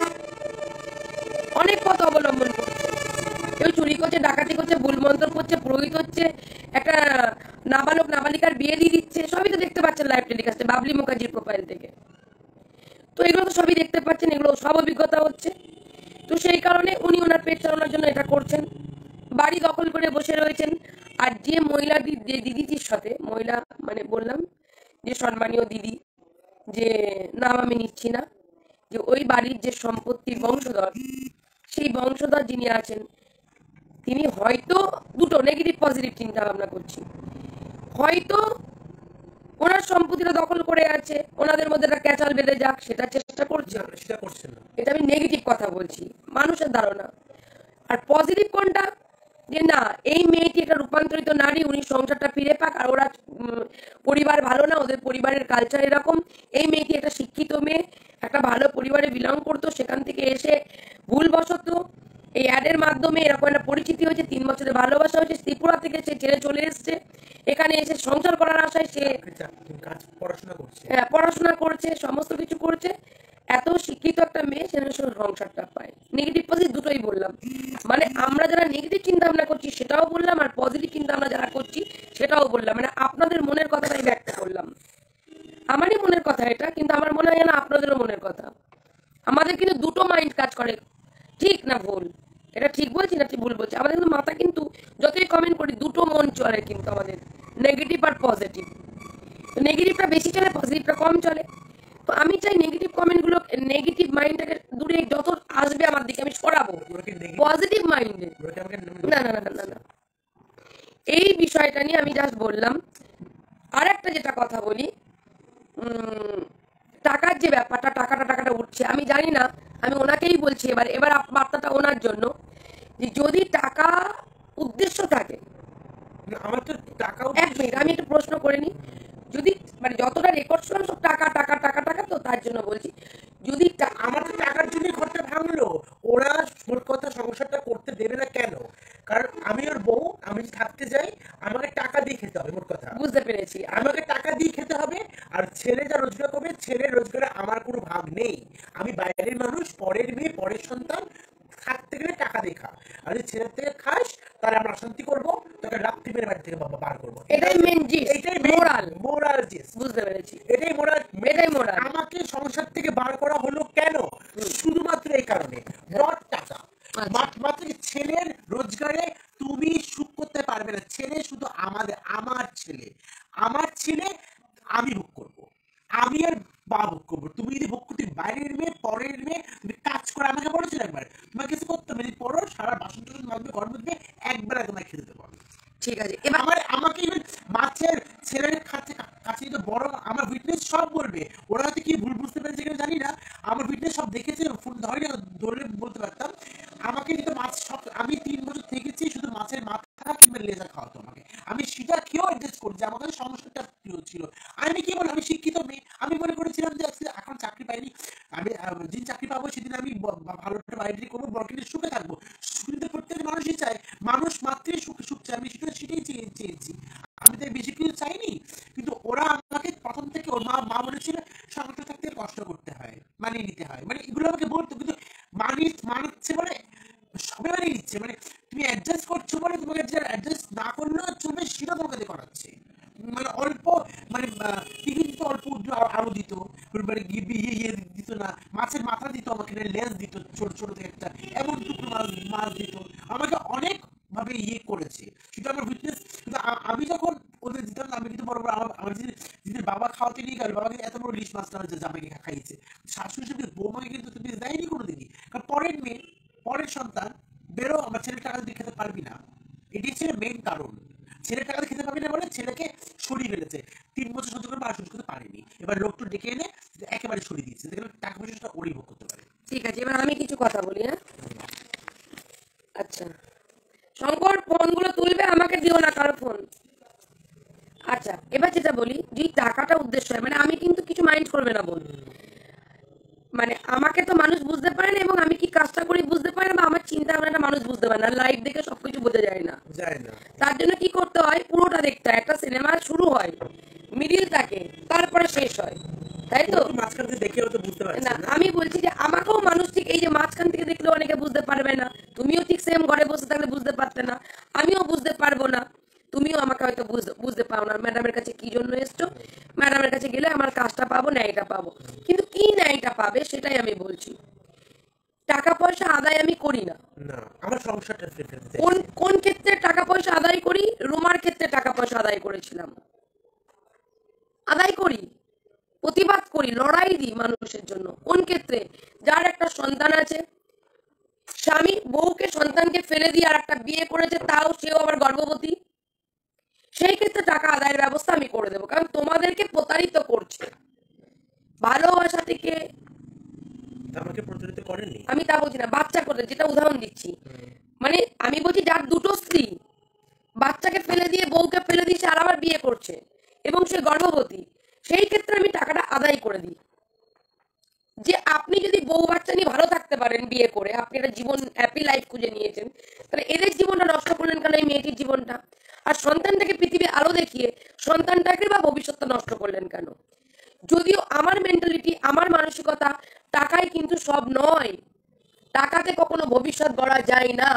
অনেক পথ অবলম্বন করছে। কেউ চুরি করছে, ডাকাতি করছে, ভুল মন্ত্র করছে, পুরোহিত হচ্ছে, একটা নাবালক নাবালিকার বিয়ে দিয়ে দিচ্ছে, সবই তো দেখতে পাচ্ছেন লাইভ টেলিকাস্টে বাবলি মুখার্জির প্রোফাইল থেকে। তো এগুলো তো সবই দেখতে পাচ্ছেন, এগুলো সব অভিজ্ঞতা হচ্ছে। তো সেই কারণে উনি ওনার পেট চালানোর জন্য এটা করছেন, বাড়ি দখল করে বসে রয়েছেন। আর যে মহিলা দিদিটির সাথে, মহিলা মানে বললাম যে সম্মানীয় দিদি, যে নাম আমি নিচ্ছি না, যে ওই বাড়ির যে সম্পত্তির বংশধর, সেই বংশধর যিনি আছেন, তিনি হয়তো দুটো নেগেটিভ পজিটিভ চিন্তা ভাবনা করছি, হয়তো ওনার সম্পত্তিটা দখল করে আছে, ওনাদের মধ্যে একটা ক্যাচাল বেঁধে যাক সেটা চেষ্টা করছে, সেটা করছেন না। এটা আমি নেগেটিভ কথা বলছি, মানুষের ধারণা। আর পজিটিভ কোনটা, যে না এই মেয়েটি একটা রূপান্তরিত নারী, উনি সংসারটা ফিরে পাক, আর ওরা পরিবার ভালো না, ওদের পরিবারের কালচার এরকম। এই মেয়েটি একটা শিক্ষিত মেয়ে, একটা ভালো পরিবারে বিলং করতো, সেখান থেকে এসে ভুলবশত এই অ্যাডের মাধ্যমে এরকম একটা পরিচিতি হয়েছে, 3 বছরের ভালোবাসা হয়েছে, ত্রিপুরা থেকে সে ছেড়ে চলে এসছে, এখানে এসে সংসার করার আশায় সে পড়াশোনা করছে, সমস্ত কিছু করছে। এত শিক্ষিত একটা মেয়ে, সে সংসারটা পায়। নেগেটিভ পজিটিভ দুটোই বললাম, মানে আমরা যারা নেগেটিভ চিন্তা ভাবনা করছি সেটাও বললাম, আর পজিটিভ চিন্তা ভাবনা যারা করছি সেটাও বললাম। মানে আপনাদের মনের কথাটাই ব্যাখ্যা করলাম, আমারই মনের কথা এটা, কিন্তু আমার মনে হয় না আপনাদেরও মনের কথা। আমাদের কিন্তু দুটো মাইন্ড কাজ করে, ঠিক না ভুল, এটা ঠিক বলছি না ঠিক ভুল বলছি। আমাদের কিন্তু মাথা কিন্তু যতই কমেন্ট করি, দুটো মন চলে কিন্তু আমাদের, নেগেটিভ আর পজিটিভ। নেগেটিভটা বেশি চলে, পজিটিভটা কম চলে। তো আমি চাই নেগেটিভ কমেন্টগুলো, নেগেটিভ মাইন্ডটাকে দূরে যত আসবে আমার দিকে আমি সরাবো, পজিটিভ মাইন্ডে। না না না না না, এই বিষয়টা নিয়ে আমি জাস্ট বললাম। আর একটা যেটা কথা বলি, টাকার যে ব্যাপারটা, টাকাটা উঠছে, আমি জানি না, আমি ওনাকেই বলছি এবার বার্তাটা ওনার জন্য, যে যদি টাকা উদ্দেশ্য থাকে, আমার তো টাকা, এক মিনিট আমি একটু প্রশ্ন করে নিই, যদি মানে যতটা রেকর্ড শুনলাম সব টাকা টাকা টাকা টাকা, তো তার জন্য বলছি, যদি আমার তো টাকার জন্যই ঘরটা ভাঙলো। ওরা মোট কথা সংসারটা করতে দেবে না কেন? কারণ আমি ওর বউ, আমি থাকতে যাই, আমাকে টাকা দিয়ে খেতে হবে। মোট কথা বুঝতে পেরেছি, আমাকে টাকা দিয়ে খেতে হবে। আর ছেলে যা রোজগার করবে, ছেলের রোজগারে আমার কোনো ভাগ নেই। আমি বাইরের মানুষ, পরের মেয়ে, পরের সন্তান, থাকতে গেলে টাকা দিয়ে খা। আর যদি ছেলের থেকে খাস, তাহলে আমরা অশান্তি করবো, তোকে রাত্রি মেরে বাড়ি থেকে বার করবো। এটাই মেন জিনিস, এটাই মোরাল। মোরাল জিনিস, বুঝতে পেরেছি, এটাই মোরাল। এটাই মোরাল। আমাকে কারণে, নট টাকা। মাত্র ছেলের রোজগারে তুমি সুখ করতে পারবে না। ছেলে শুধু আমার ছেলে আমি ভোগ করবো, আমি আর বা ভোগ করবো। তুমি যদি ভোগ করতে বাইরের মেয়ে, পরের মেয়ে, তুমি কাজ করে আমাকে বলেছিল একবার, তোমাকে কিছু করতে হবে, পড়ো, সারা বাসন টাসন মাঝবে, ঘর মধ্যে একবেলা তোমায় খেতে দেবো। ঠিক আছে, এবার আমাকে মাছের ছেলের কাছে তো বড় আমার উইটনেস সব বলবে। ওরা হয়তো কি ভুল বুঝতে পেরেছে কিনা জানি না, আমার উইটনেস সব দেখেছে, ফোন ধরে বলতে পারতাম। আমাকে কিন্তু মাছ সব, আমি 3 বছর থেকেছি শুধু মাছের মাথা কিংবা লেজা খাওয়াতো আমাকে। আমি সেটা খেয়েও অ্যাডজাস্ট করছি, আমার কাছে সমস্যাটা ছিল। আমি কি বলবো, আমি শিক্ষিত মেয়ে, আমি মনে করেছিলাম যে এখন চাকরি পাইনি, আমি যেদিন চাকরি পাবো সেদিন আমি ভালো একটা বাইরে করবো, বরকিনে সুখে থাকবো। কিন্তু প্রত্যেক মানুষই চায়, মানুষ মাত্রই সুখ চায়, আমি সেটাই চেয়েছি, আমি তাই বেশি কিছু চাইনি। কিন্তু ওরা আমাকে প্রথম থেকে, ওর মা বলেছিল সংসার থাকতে কষ্ট করতে হয়, মানিয়ে নিতে হয়, মানে এগুলো আমাকে বলতো। কিন্তু মানাচ্ছে বলে সবাই মানিয়ে নিচ্ছে, মানে তুমি অ্যাডজাস্ট করছো বলে তোমাকে অ্যাডজাস্ট না করলেও চলবে, সেটা তোমাকে করাচ্ছে। মানে অল্প, মানে টিভি দিত অল্প, আরো দিত, মানে ইয়ে দিত না, মাছের মাথা দিত আমাকে, লেজ দিত ছোট ছোট একটা, এমন টুকরো মাছ দিত আমাকে, অনেক ভাবে ইয়ে করেছে। সেটা আমার উইটনেস। কিন্তু আমি যখন ওদের দিতাম না, আমি কিন্তু বড় বড় আমার যদি বাবা খাওয়াতে নিয়ে গেল, বাবাকে এত বড় ইলিশ মাছটা জামাইকে খাইয়েছে, শাশুড়ি সাথে বৌমাকে কিন্তু তুমি দেয়নি কোনোদিনই। কারণ পরের মেয়ে, পরের সন্তান, বেরো, আমার ছেলে টাকা দিয়ে খেতে পারবি না, এটাই ছিল মেইন কারণ। ছেলে টাকা খেতে পারবি না বলে ছেলেকে সরিয়ে ফেলেছে। 3 বছর সহ্য করে আর সহ্য করতে পারেনি, এবার লোকটা ডেকে এনে একেবারে সরিয়ে দিচ্ছে, দেখলাম টাকা পয়সাটা ওরই ভোগ করতে পারে। ঠিক আছে, এবার আমি কিছু কথা বলি। হ্যাঁ, আচ্ছা, শঙ্কর ফোনগুলো তুলবে, আমাকে দিও না কারো ফোন। আচ্ছা, এবার যেটা বলি, যে টাকাটা উদ্দেশ্য হয়, মানে আমি কিন্তু কিছু মাইন্ড করবে না বল, মানে আমাকে তো মানুষ বুঝতে পারে না, এবং আমি কি কাজটা করি বুঝতে পারে না, বা আমার চিন্তা ভাবনাটা মানুষ বুঝতে পারে না, লাইভ দেখে সবকিছু বোঝা যায় না। তার জন্য কি করতে হয়, পুরোটা দেখতে হয়। একটা সিনেমা শুরু হয়, মিডিল থাকে, তারপরে শেষ হয়, তাই তো? মাঝখান থেকে দেখেও তো বুঝতে পারছি না, না। আমি বলছি যে আমাকেও মানুষ ঠিক এই যে মাঝখান থেকে দেখলে অনেকে বুঝতে পারবে না, তুমিও ঠিক সেম ঘরে বসে থাকলে বুঝতে পারতে না, আমিও বুঝতে পারবো না, তুমিও আমাকে হয়তো বুঝতে পারো না। ম্যাডামের কাছে কি জন্য এসছো, ম্যাডামের কাছে গেলে আমার কাজটা পাবো, ন্যায়টা পাবো, কিন্তু কি ন্যায়টা পাবে সেটাই আমি বলছি। টাকা পয়সা আদায় আমি করি না। আমার সংসারটা কোন ক্ষেত্রে টাকা পয়সা আদায় করি? রুমার ক্ষেত্রে টাকা পয়সা আদায় করেছিলাম, আদায় করি, প্রতিবাদ করি, লড়াই দিই মানুষের জন্য। কোন ক্ষেত্রে? যার একটা সন্তান আছে, স্বামী বউকে, সন্তানকে ফেলে দিয়ে আর একটা বিয়ে করেছে, তাও সেও আবার গর্ভবতী, সেই ক্ষেত্রে টাকা আদায়ের ব্যবস্থা আমি করে দেবো, কারণ তোমাদেরকে প্রতারিত করছে। ভালোবাসা থেকে আমাকে প্রতারিত করেনি, আমি তা বলছি না, বাচ্চা করে, যেটা উদাহরণ দিচ্ছি, মানে আমি বলছি যার দুটো স্ত্রী, বাচ্চাকে ফেলে দিয়ে, বউকে ফেলে দিয়ে সে আর আবার বিয়ে করছে এবং সে গর্ভবতী, সেই ক্ষেত্রে আমি টাকাটা আদায় করে দিই। যে আপনি যদি বউ বাচ্চা নিয়ে ভালো থাকতে পারেন বিয়ে করে, আপনি একটা জীবন, হ্যাপি লাইফ খুঁজে নিয়েছেন, তাহলে এদের জীবনটা নষ্ট করলেন কেন, এই মেয়েটির জীবনটা? আর সন্তানটাকে পৃথিবী আলো দেখিয়ে সন্তানটাকে বা ভবিষ্যৎটা নষ্ট করলেন কেন? যদিও আমার মেন্টালিটি, আমার মানসিকতা, টাকায় কিন্তু সব নয়, টাকাতে কখনো ভবিষ্যৎ গড়া যায় না,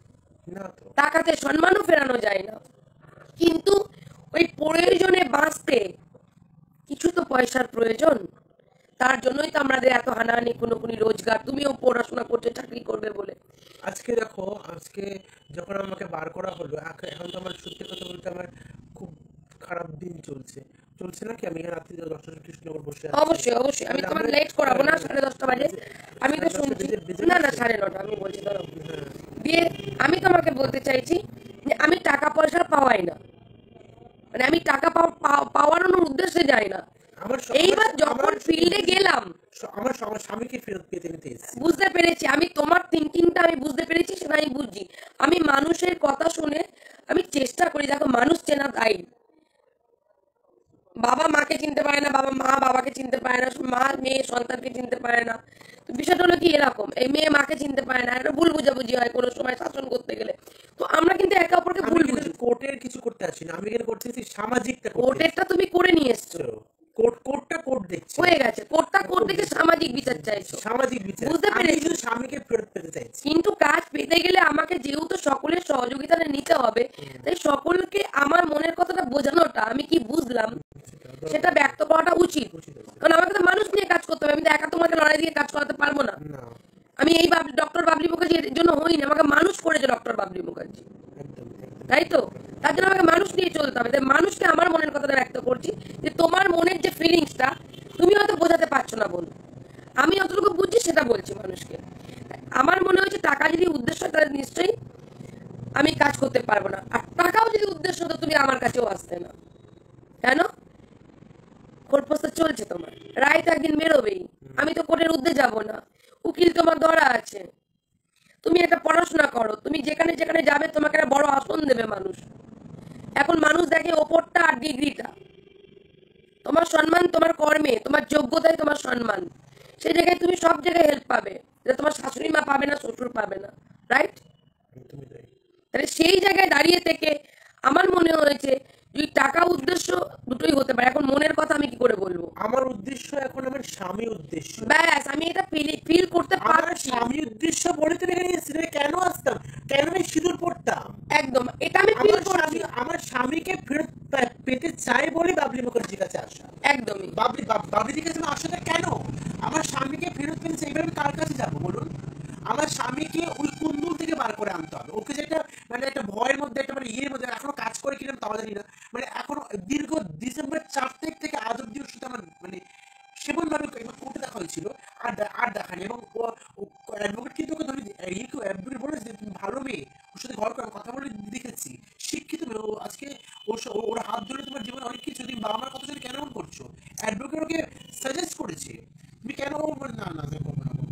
টাকাতে সম্মানও ফেরানো যায় না, কিন্তু ওই প্রয়োজনে বাঁচতে কিছু তো পয়সার প্রয়োজন। তার জন্যই তো আমাদের এত হানাহানি, খুনোখুনি, রোজগার। তুমিও পড়াশোনা করতে, চাকরি করবে বলে। আজকে দেখো, আজকে যখন আমাকে বার করা হলো, এখন তো আমার সত্যি কথা বলতে আমার খুব খারাপ দিন চলছে নাকি? আমি রাত্রি 10টা কৃষ্ণনগর বসে আছি। অবশ্যই অবশ্যই, আমি তোমার লেট করাবো না, 10:30 বাজে, আমি তো শুনছি। না না, 9:30 আমি বলছি, ধরো দিয়ে আমি তোমাকে বলতে চাইছি যে আমি টাকা পয়সা পাওয়াই না, মানে আমি টাকা পাওয়ানোর উদ্দেশ্যে যাই না। এইবার যখন ফিল্ডে গেলাম, আমার স্বামীকে ফেরত পেতে নিতে বুঝতে পেরেছি, আমি তোমার থিঙ্কিংটা আমি বুঝতে পেরেছি, সেটা আমি বুঝছি। আমি মানুষের কথা শুনে আমি চেষ্টা করি, দেখো মানুষ চেনা দায়ী, বাবা মাকে চিনতে পারে না, মা বাবাকে চিনতে পারে না, মা মেয়ে সন্তানকে চিনতে পারে না। তো বিষয়টা হলো কি এরকম, এই মেয়ে মাকে চিনতে পারে না, একটা ভুল বুঝাবুঝি হয় কোনো সময় শাসন করতে গেলে। তো আমরা কিন্তু একে অপরকে ভুল বুঝি। কোর্টের কিছু করতে আসি না, আমি এখানে করতেছি সামাজিকটা। কোর্টেরটা তুমি করে নিয়ে এসছো, কোর্ট দেখছি হয়ে গেছে, কোর্ট দেখে সামাজিক বিচার চাইছো, সামাজিক বিচার, বুঝতে পেরেছি। স্বামীকে ফেরত পেতে চাইছি, কিন্তু কাজ পেতে গেলে আমাকে যেহেতু সকলের সহযোগিতা নিতে হবে, তাই সকলকে আমার মনের কথাটা বোঝানোটা, আমি কি বুঝলাম সেটা ব্যক্ত করাটা উচিত। কারণ আমাকে তো মানুষ নিয়ে কাজ করতে হবে, আমি তো একা তোমাকে লড়াই দিয়ে কাজ করাতে পারবো না। আমি এই ডক্টর বাবলি মুখার্জি এর জন্য হইনি, আমাকে মানুষ করেছে ডক্টর বাবলি মুখার্জি, একদম একদম তাই তো? তার জন্য আমাকে মানুষ নিয়ে চলতে হবে। তাই মানুষকে আমার মনের কথাটা ব্যক্ত করছি যে তোমার মনের যে ফিলিংসটা তুমি হয়তো বোঝাতে পারছো না বন্ধু, আমি যতটুকু বুঝছি সেটা বলছি মানুষকে। আমার মনে হচ্ছে টাকা যদি উদ্দেশ্য হয় তাহলে নিশ্চয়ই আমি কাজ করতে পারবো না, আর টাকাও যদি উদ্দেশ্য হতো তুমি আমার কাছেও আসতে না। কেন? কোর্ট প্রস্তাব চলছে, তোমার রায় তো একদিন বেরোবেই, আমি তো কোর্টের উদ্দেশ্যে যাব না, উকিল তোমার ধরা আছে। তুমি একটা পড়াশোনা করো, তুমি যেখানে যেখানে যাবে তোমাকে একটা বড় আসন দেবে মানুষ। এখন মানুষ দেখে ওপরটা আর ডিগ্রিটা, তোমার সম্মান তোমার কর্মে, তোমার যোগ্যতায় তোমার সম্মান, সেই জায়গায় তুমি সব জায়গায় হেল্প পাবে, যেটা তোমার শাশুড়ি মা পাবে না, শ্বশুর পাবে না, রাইট? একদমই তাই। তাহলে সেই জায়গায় দাঁড়িয়ে থেকে আমার মনে হয়েছে যে টাকা উদ্দেশ্য দুটোই হতে পারে। এখন মনের কথা আমি কি করে বলবো? আমার উদ্দেশ্য এখন আমার স্বামী উদ্দেশ্য। ব্যাস, আমি এটা ফিল করতে আমার পারছি। স্বামী উদ্দেশ্য বলে তো এখানে সিনেমা কেন আসতাম, কেন আমি সিঁদুর পড়তাম। একদম, এটা আমি ফিল করছি। আমার স্বামীকে ফেরত পেতে চাই বলে বাবলি মুখার্জির কাছে আসা। একদমই। বাবলির কাছে আসাটা কেন? আমার স্বামীকে ফেরত পেতে চাই, এবার আমি কার কাছে যাবো বলুন? আমার স্বামীকে ওই কুন্দুল থেকে বার করে আনতে হবে। ওকে যেটা মানে একটা ভয়ের মধ্যে, একটা মানে ইয়ের মধ্যে, এখনো কাজ করে কিনা তাও জানি না, মানে এখনো দীর্ঘ ডিসেম্বর 4 তারিখ থেকে আজ অব্দি ওর সাথে আমার মানে সেমন ভাবে কোর্টে দেখা হয়েছিল, আর দেখানি। এবং অ্যাডভোকেট কিন্তু ওকে ধরে অ্যাডভোকেট বলেছে যে তুমি ভালো মেয়ে, ওর সাথে ঘর করে কথা বলে দেখেছি, শিক্ষিত মেয়ে, ও আজকে ওর হাত ধরে তোমার জীবনে অনেক কিছু, তুমি বাবা মার কথা শুনে কেন এমন করছো? অ্যাডভোকেট ওকে সাজেস্ট করেছে, তুমি কেন না না করবো না,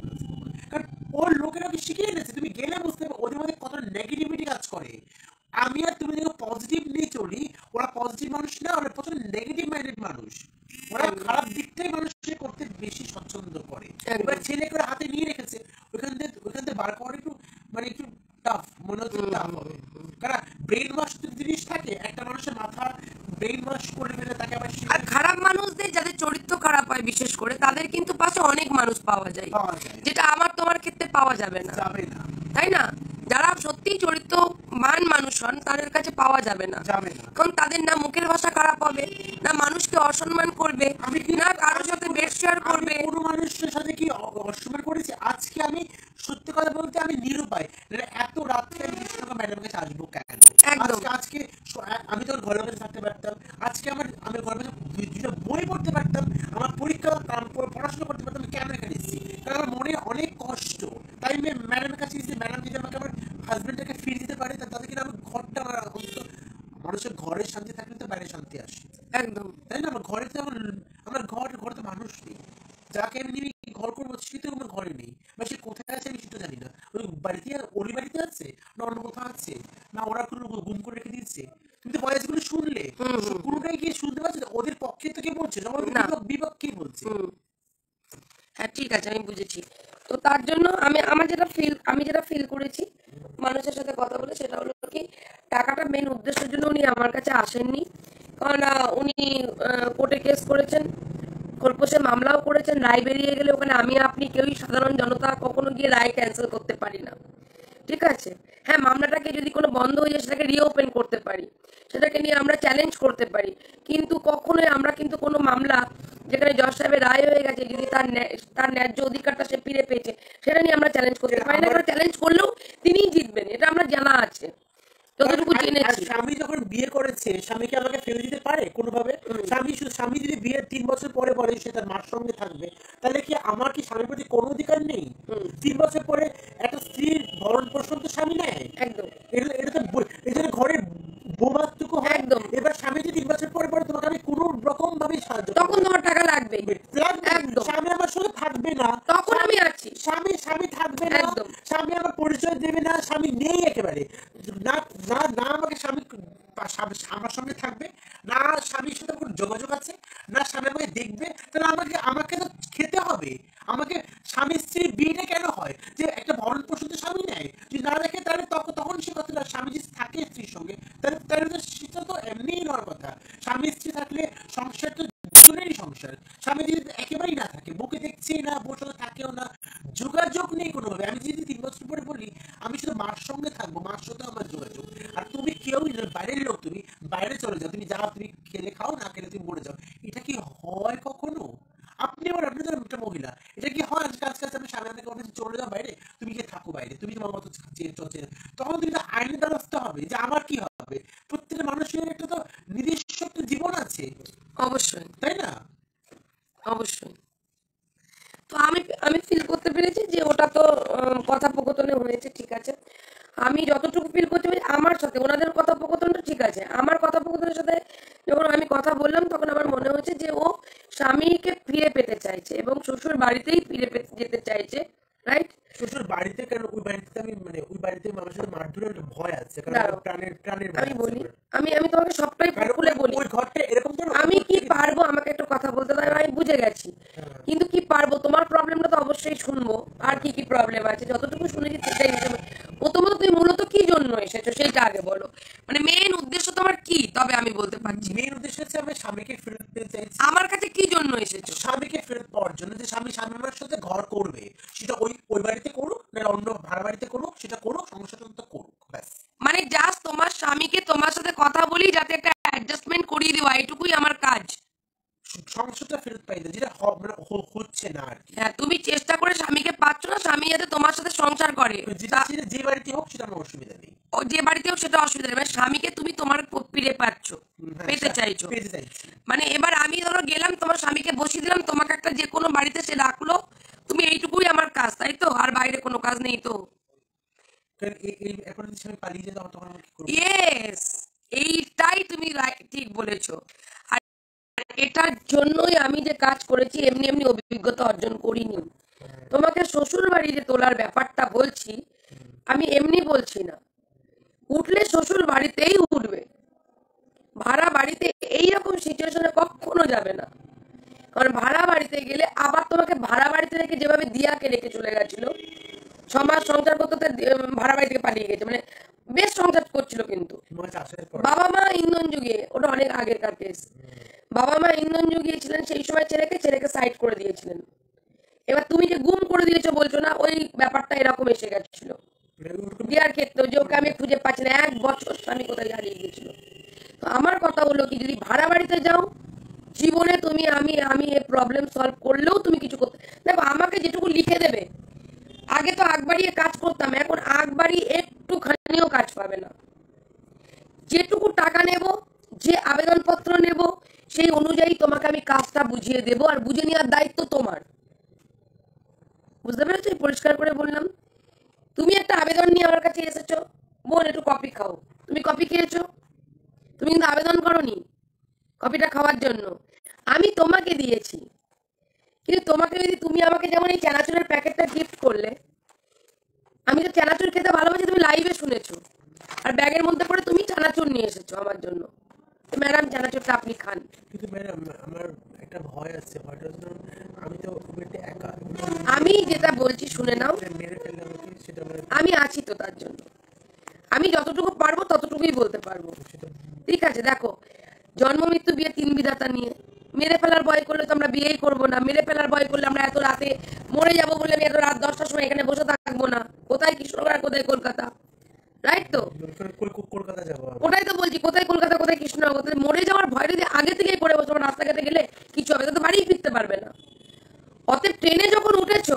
কারণ ওর লোকেরা ওকে শিখিয়ে এনেছে। তুমি গেলে বুঝতে পারবে ওদের মধ্যে কত নেগেটিভিটি কাজ করে। আমি আর তুমি দেখো পজিটিভ নিয়ে চলি, ওরা পজিটিভ মানুষ না, ওরা প্রচুর নেগেটিভ মাইন্ডেড মানুষ। ওরা খারাপ দিকটাই মানুষকে করতে বেশি স্বচ্ছন্দ করে। এবার ছেলে করে হাতে নিয়ে রেখেছে, ওইখান থেকে বার করা একটু মানে একটু টাফ মনে হচ্ছে, টাফ হবে। কারণ ব্রেন ওয়াশ জিনিস থাকে, একটা মানুষের মাথা ব্রেন ওয়াশ করে ফেলে তাকে আবার আর খারাপ মানুষদের যাদের চরিত্র খারাপ হয় বিশেষ করে, তাদের কিন্তু পাশে অনেক মানুষ পাওয়া যায়, যেটা আমার তোমার ক্ষেত্রে পাওয়া যাবে না, তাই না? যারা সত্যি চরিত্রবান মানুষ হন তাদের কাছে পাওয়া যাবে না, কারণ তাদের না মুখের ভাষা খারাপ হবে, না মানুষকে অসম্মান করবে, না কারোর সাথে বেড শেয়ার করবে। কোনো মানুষের সাথে কি অসম্মান করেছি? আজকে আমি সত্যি কথা বলতে আমি নিরুপায়, এত রাত্রে আমি কৃষ্ণকা ম্যাডামের কাছে আসবো কেন? আজকে আমি তো ঘরের কাছে থাকতে পারতাম, আজকে আমি ঘরের কাছে দুটো বই পড়তে পারতাম, আমার পরীক্ষা পড়াশোনা করতে পারতাম, কেন এখানে এসেছি? কারণ আমার মনে অনেক কষ্ট, তাই আমি ম্যাডামের কাছে এসেছি। ম্যাডাম যদি আমাকে আমার হাজবেন্ডটাকে ফিরে দিতে পারে, তাতে কিনা আমি ঘরটা আমার অন্তত, মানুষের ঘরে শান্তি থাকলে তো বাইরে শান্তি আসে, একদম, তাই না? আমার ঘরে তো আমার ঘরে তো মানুষ নেই, যাকে আমি নিয়ে ঘর করবো সে তো আমার ঘরে নেই, বা সে কোথায় আছে আমি সেটা জানি না। ওই বাড়িতে, ওর বাড়িতে আছে না অন্য কোথাও আছে, না ওরা কোনো গুম করে রেখে দিয়েছে। তুমি তো ভয়েসগুলো শুনলে, কোনোটাই গিয়ে শুনতে পাচ্ছ ওদের পক্ষে তো কে বলছে, বিপক্ষে বলছে। হ্যাঁ ঠিক আছে, আমি বুঝেছি। তো তার জন্য আমি যেটা ফিল করেছি মানুষের সাথে কথা বলে, সেটা হলো কি টাকাটা মেন উদ্দেশ্যের জন্য উনি আমার কাছে আসেননি। কারণ উনি কোর্টে কেস করেছেন, খোলপোষে মামলাও করেছেন, রায় বেরিয়ে গেলে ওখানে আমি আপনি কেউই সাধারণ জনতা কখনো গিয়ে রায় ক্যান্সেল করতে পারি না, ঠিক আছে? হ্যাঁ, মামলাটাকে যদি কোনো বন্ধ হয়ে যায় সেটাকে রিওপেন করতে পারি, সেটাকে নিয়ে আমরা চ্যালেঞ্জ করতে পারি, কিন্তু কখনোই আমরা কিন্তু কোনো মামলা যেখানে জজ সাহেবের রায় হয়ে গেছে, যদি তার ন্যায্য অধিকারটা সে ফিরে পেয়েছে, সেটা নিয়ে আমরা চ্যালেঞ্জ করতে পারি না। আমরা চ্যালেঞ্জ করলেও তিনিই জিতবেন, এটা আমরা জানা আছে, যতটুকু জেনেছি। স্বামী যখন বিয়ে করেছে, স্বামীকে আমাকে ফেলে দিতে পারে কোনোভাবে? স্বামী যদি বিয়ের 3 বছর পরে বলে সে তার মার সঙ্গে থাকবে, তাহলে কি আমার কি স্বামীর প্রতি কোনো অধিকার নেই? 3 বছর পরে একটা স্ত্রীর ভরণ পোষণ তো স্বামী নেয়। একদম, এটা তো এদের ঘরের বোমাত্মকও হয়। একদম। এবার স্বামী যদি 3 বছর পরে পরে তোমাকে আমি কোনো রকম ভাবে সাহায্য তখন তোমার টাকা লাগবে, একদম। স্বামী আমার সঙ্গে থাকবে না, তখন আমি আছি। স্বামী থাকবে না, একদম। স্বামী আমার পরিচয় দেবে না, স্বামী নেই একেবারে, না না না আমাকে স্বামী আমার সঙ্গে থাকবে না, স্বামীর সাথে কোনো যোগাযোগ আছে না, স্বামী আমাকে দেখবে, তাহলে আমাকে তো খেতে হবে। আমাকে স্বামী স্ত্রীর বিয়েটা কেন হয়? যে একটা ভরণ পোষণ তো স্বামী নেয়, যদি না দেখে তাহলে তখন সে কথা না। স্বামী যদি থাকে স্ত্রীর সঙ্গে, তাহলে তো সেটা তো এমনিই নেওয়ার কথা। স্বামী স্ত্রী থাকলে সংসার তো দুজনেরই সংসার। স্বামী যদি একেবারেই না থাকে, বুকে দেখছেই না, বোর সাথে থাকেও না, যোগাযোগ নেই কোনোভাবে, আমি যদি 3 বছর পরে বলি আমি শুধু মার সঙ্গে থাকবো, মার সাথে আমার যোগাযোগ, আর তুমি কেউই না, বাইরের লোক, তুমি বাইরে চলে যাও, তুমি যাও, তুমি খেলে খাও, না খেলে তুমি মরে যাও, এটা কি হয় কখনো? আপনি আপনাদের একটা মহিলা, এটা কি হয়? আজকে আমি স্বামী আমাকে চলে যাও, তুমি কি থাকো বাইরে, তুমি তোমার মতো চলছে, তখন তুমি তো আইনের দ্বারস্থ হবে যে আমার কি হবে। প্রত্যেকটা মানুষের একটা তো নিজস্ব একটা জীবন আছে, অবশ্যই তাই না? অবশ্যই। তো আমি আমি ফিল করতে পেরেছি যে ওটা তো কথোপকথনে হয়েছে, ঠিক আছে। আমি যতটুকু ফিল করতে পারি আমার সাথে ওনাদের কথোপকথনটা ঠিক আছে, আমার কথোপকথনের সাথে যখন আমি কথা বললাম তখন আমার মনে হচ্ছে যে ও স্বামীকে ফিরে পেতে চাইছে এবং শ্বশুর বাড়িতেই ফিরে পেতে যেতে চাইছে, রাইট? শ্বশুর বাড়িতে কেন? ওই বাড়িতে আমি মানে ওই বাড়িতে মানুষের মারধরের একটা ভয় আছে, কারণ দাঁড়াও, প্রাণের ভয় আমি আছে বলি, আমার। আমি তোমাকে সবটাই কারণ খুলে বলি। ওই ঘরটা এরকম যেন আমি কি পারবো, আমাকে একটা কথা বলতে দাও, আমি বুঝে গেছি, কিন্তু কি পারবো, তোমার প্রবলেমটা তো অবশ্যই শুনবো, আর কি কি প্রবলেম আছে যতটুকু শুনেছি সেটাই হিসেবে। প্রথমত তুমি মূলত কি জন্য এসেছো সেটা আগে বলো, মানে মেইন উদ্দেশ্য তোমার কি, তবে আমি বলতে পারছি। মেন উদ্দেশ্য হচ্ছে আমি স্বামীকে ফেরত পেতে চাইছি। আমার কাছে কি জন্য এসেছো? স্বামীকে ফেরত পাওয়ার জন্য, যে স্বামী আমার সাথে ঘর করবে, সেটা ওই বাড়িতে করুক না অন্য ভাড়া বাড়িতে করুক, সেটা করুক, সংসারটা করুক, ব্যাস। মানে জাস্ট তোমার স্বামীকে তোমার সাথে কথা বলি যাতে একটা অ্যাডজাস্টমেন্ট করিয়ে দেওয়া, এটুকুই আমার কাজ। সংসারটা ফেরত পাইতে যেটা মানে হচ্ছে না আর কি। হ্যাঁ, তুমি চেষ্টা করে স্বামীকে পাচ্ছ না, স্বামী যাতে তোমার সাথে সংসার করে, যেটা যে বাড়িতে হোক সেটা আমার অসুবিধা নেই, ও যে বাড়িতে হোক সেটা অসুবিধা নেই, মানে স্বামীকে তুমি তোমার ফিরে পাচ্ছ, পেতে চাইছো। পেতে চাইছি। মানে এবার আমি ধরো গেলাম তোমার স্বামীকে বসিয়ে দিলাম তোমাকে একটা যে কোনো বাড়িতে, সে ডাকলো, তুমি এইটুকুই আমার কাজ, তাই তো? আর বাইরে কোনো কাজ নেই তো? কারণ এখন যদি স্বামী পালিয়ে যায় তখন আমি কি করবো? ইয়েস, এইটাই তুমি ঠিক বলেছো। আর এটার জন্যই আমি যে কাজ করেছি এমনি এমনি অভিজ্ঞতা অর্জন করিনি। তোমাকে শ্বশুর বাড়িতে তোলার ব্যাপারটা বলছি, আমি এমনি বলছি না, উঠলে শ্বশুর বাড়িতেই উঠবে, ভাড়া বাড়িতে এইরকম সিচুয়েশনে কখনো যাবে না। কারণ ভাড়া বাড়িতে গেলে আবার তোমাকে ভাড়া বাড়িতে রেখে যেভাবে দিয়াকে রেখে চলে গেছিল, সমাজ সংসার করতে ভাড়া বাড়ি থেকে পালিয়ে গেছে, মানে বেশ সংসার করছিল, কিন্তু বাবা মা ইন্ধন যুগে, ওটা অনেক আগেরকার কেস, বাবা মা ইন্ধন যুগিয়েছিলেন সেই সময় ছেলেকে সাইড করে দিয়েছিলেন। এবার তুমি যে গুম করে দিয়েছো বলছো না, ওই ব্যাপারটা এরকম এসে গেছিল দিয়ার ক্ষেত্রে, যে ওকে আমি খুঁজে পাচ্ছি না, 1 বছর স্বামী কোথায় হারিয়ে গেছিল। তো আমার কথা হলো কি, যদি ভাড়া বাড়িতে যাও জীবনে তুমি আমি এই প্রবলেম সলভ করলেও তুমি কিছু করতে, দেখো আমাকে যেটুকু লিখে দেবে, আগে তো আগ বাড়িয়ে কাজ করতাম, এখন আগ বাড়িয়ে একটুখানিও কাজ পাবে না। যেটুকু টাকা নেব, যে আবেদনপত্র নেব, সেই অনুযায়ী তোমাকে আমি কাজটা বুঝিয়ে দেব, আর বুঝে নেওয়ার দায়িত্ব তোমার। বুঝতে পেরেছো? পরিষ্কার করে বললাম। তুমি একটা আবেদন নিয়ে আমার কাছে এসেছো, বোন একটু কফি খাও, তুমি কফি খেয়েছো, তুমি কিন্তু আবেদন করোনি কফিটা খাওয়ার জন্য, আমি তোমাকে দিয়েছি। কিন্তু তোমাকে যদি, তুমি আমাকে যেমন এই চানাচুরের প্যাকেটটা গিফট করলে, আমি তো চানাচুর খেতে ভালোবাসি, তুমি লাইভে শুনেছো, আর ব্যাগের মধ্যে করে তুমি চানাচুর নিয়ে এসেছো আমার জন্য, ম্যাডাম চানাচুরটা আপনি খান। কিন্তু ম্যাডাম আমার একটা ভয় আছে, ভয়টা হচ্ছে আমি তো খুব একটা একা, আমি যেটা বলছি শুনে নাও, মেরে ফেললে আমাকে, সেটা আমি আছি তো তার জন্য, আমি যতটুকু পারবো ততটুকুই বলতে পারবো, ঠিক আছে? দেখো, জন্ম মৃত্যু বিয়ে 3 বিধাতা নিয়ে, মেরে ফেলার ভয় করলে তো আমরা বিয়েই করবো না, মেরে ফেলার ভয় করলে আমরা এত রাতে মরে যাবো বলে আমি এত রাত 10টার সময় এখানে বসে থাকবো না, কোথায় কৃষ্ণনগর কোথায় কলকাতা, রাইট তো? কলকাতা যাবো, ওটাই তো বলছি, কোথায় কলকাতা কোথায় কৃষ্ণনগর, মরে যাওয়ার ভয় যদি আগে থেকেই করে বসে রাস্তাঘাটে গেলে কিছু হবে, তো বাড়িই ফিরতে পারবে না। অতএব ট্রেনে যখন উঠেছো,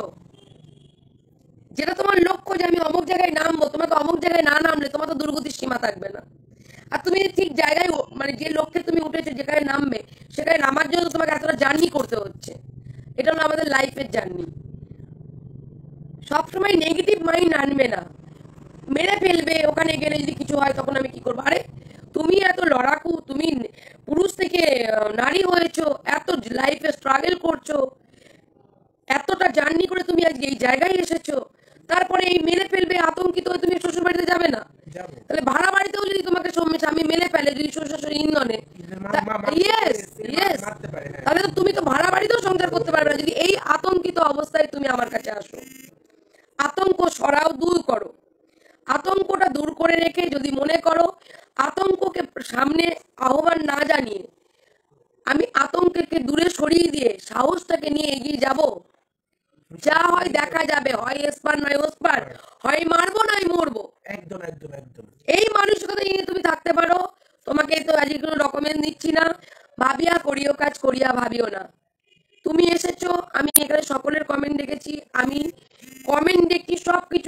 যেটা তোমার লক্ষ্য যে আমি অমুক জায়গায় নামবো, তোমাকে অমুক জায়গায় না নামলে তোমার তো দুর্গতির সীমা থাকবে না। আর তুমি ঠিক জায়গায়, মানে যে লক্ষ্যে তুমি উঠেছো যেখানে নামবে, সেখানে নামার জন্য তোমাকে এতটা জার্নি করতে হচ্ছে। এটা হলো আমাদের লাইফের জার্নি। সবসময় নেগেটিভ মাইন্ড আনবে না, মেরে ফেলবে ওখানে গেলে যদি কিছু হয় তখন আমি কি করবো। আরে তুমি এত লড়াকু, তুমি পুরুষ থেকে নারী হয়েছো, এত লাইফে স্ট্রাগল করছো, এতটা জার্নি করে তুমি আজকে এই জায়গায় এসেছো, তারপরে এই মেরে ফেলবে আতঙ্কিত হয়ে তুমি শ্বশুর বাড়িতে যাবে না? তাহলে ভাড়া বাড়িতেও যদি তোমাকে স্বামী মেরে ফেলে, যদি শ্বশুর ইন্ধনে, ইয়েস ইয়েস, তাহলে তো তুমি তো ভাড়া বাড়িতেও সংসার করতে পারবে না, যদি এই আতঙ্কিত অবস্থায় তুমি আমার কাছে আসো। আতঙ্ক সরাও, দূর করো, আতঙ্কটা দূর করে রেখে যদি মনে করো আতঙ্ককে সামনে আহ্বান না জানিয়ে আমি আতঙ্ককে দূরে সরিয়ে দিয়ে সাহসটাকে নিয়ে এগিয়ে যাব, যা হয় দেখা যাবে, হয় এসপার নয় ওসপার, হয় মারবো নয় মরবো, একদম একদম একদম এই মানসিকতা নিয়ে তুমি থাকতে পারো। তোমাকে তো আজকে কোনো ডকুমেন্ট দিচ্ছি না, ভাবিয়া করিও কাজ করিয়া ভাবিও না। তুমি এসেছো, আমি এখানে সকলের কমেন্ট দেখেছি, আমি কমেন্ট দেখি, সবকিছু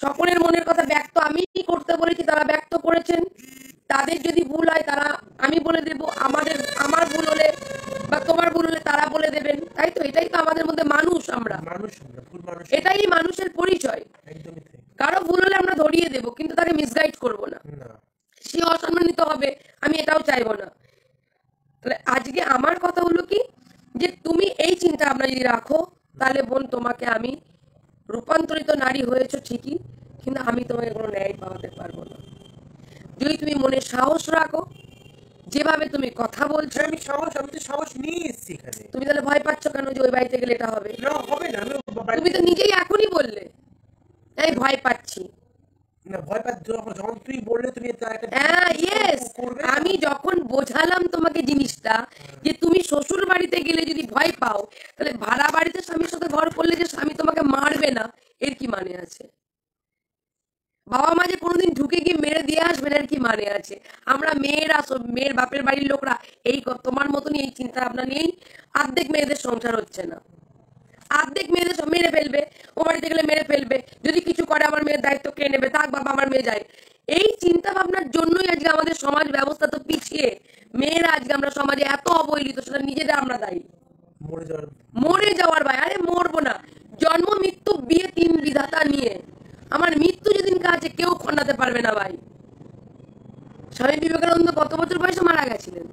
সকলের মনের কথা ব্যক্ত আমি করতে বলেছি, তারা ব্যক্ত করেছেন। তাদের যদি ভুল হয় তারা আমি বলে দেব, আমার ভুল হলে বা তোমার ভুল হলে তারা বলে দেবেন, তাই তো? এটাই তো আমাদের মধ্যে মানুষ, আমরা ভুল মানুষ, এটাই মানুষের পরিচয়। একদমই তাই। কারো ভুল হলে আমরা ধরিয়ে দেব, কিন্তু তাকে মিসগাইড করবো না, না, সে অসম্মানিত হবে, আমি এটাও চাইবো না। তাহলে আজকে আমার কথা হলো কি, যে তুমি এই চিন্তা ভাবনা যদি রাখো, তাহলে বোন তোমাকে আমি, রূপান্তরিত নারী হয়েছো ঠিকই, কিন্তু আমি তোমাকে কোনো ন্যায় পাওয়াতে পারবো না। যদি তুমি মনে সাহস রাখো, যেভাবে তুমি কথা বলছো, আমি তো সাহস নিয়ে এসেছি এখানে। তুমি তাহলে ভয় পাচ্ছ কেন যে ওই বাড়িতে গেলে এটা হবে? না, হবে না। তুমি তো নিজেই এখনই বললে এই ভয় পাচ্ছি। না, ভয় পাচ্ছ যখন তুই বললে তুমি হ্যাঁ, ইয়েস, আমি যখন বোঝালাম তোমাকে জিনিসটা, যে তুমি শ্বশুর বাড়িতে গেলে যদি ভয় পাও, তাহলে ভাড়া বাড়িতে স্বামীর সাথে ঘর করলে যে স্বামী তোমাকে মারবে না, এর কি মানে আছে? বাবা মা যে কোনোদিন ঢুকে গিয়ে মেরে দিয়ে আসবেন, এর কি মানে আছে? আমরা মেয়েরা, মেয়ের বাপের বাড়ির লোকরা এই তোমার মতনই এই চিন্তা ভাবনা নিয়েই অর্ধেক মেয়েদের সংসার হচ্ছে না। অর্ধেক মেয়েদের সব মেরে ফেলবে, ও বাড়িতে গেলে মেরে ফেলবে, যদি কিছু করে আমার মেয়ের দায়িত্ব কে নেবে, থাক বাবা আমার মেয়ে যায়। এই চিন্তা ভাবনার জন্যই আজকে আমাদের সমাজ ব্যবস্থা তো পিছিয়ে, মেয়েরা আজকে আমরা সমাজে এত অবহেলিত, সেটা নিজেদের আমরা দায়ী। মরে যাওয়ার ভাই, আরে মরবো না, জন্ম মৃত্যু বিয়ে 3 বিধাতা নিয়ে আমার মৃত্যু যেদিনকে আছে কেউ খণ্ডাতে পারবে না ভাই। স্বামী বিবেকানন্দ কত বছর বয়সে মারা গেছিলেন?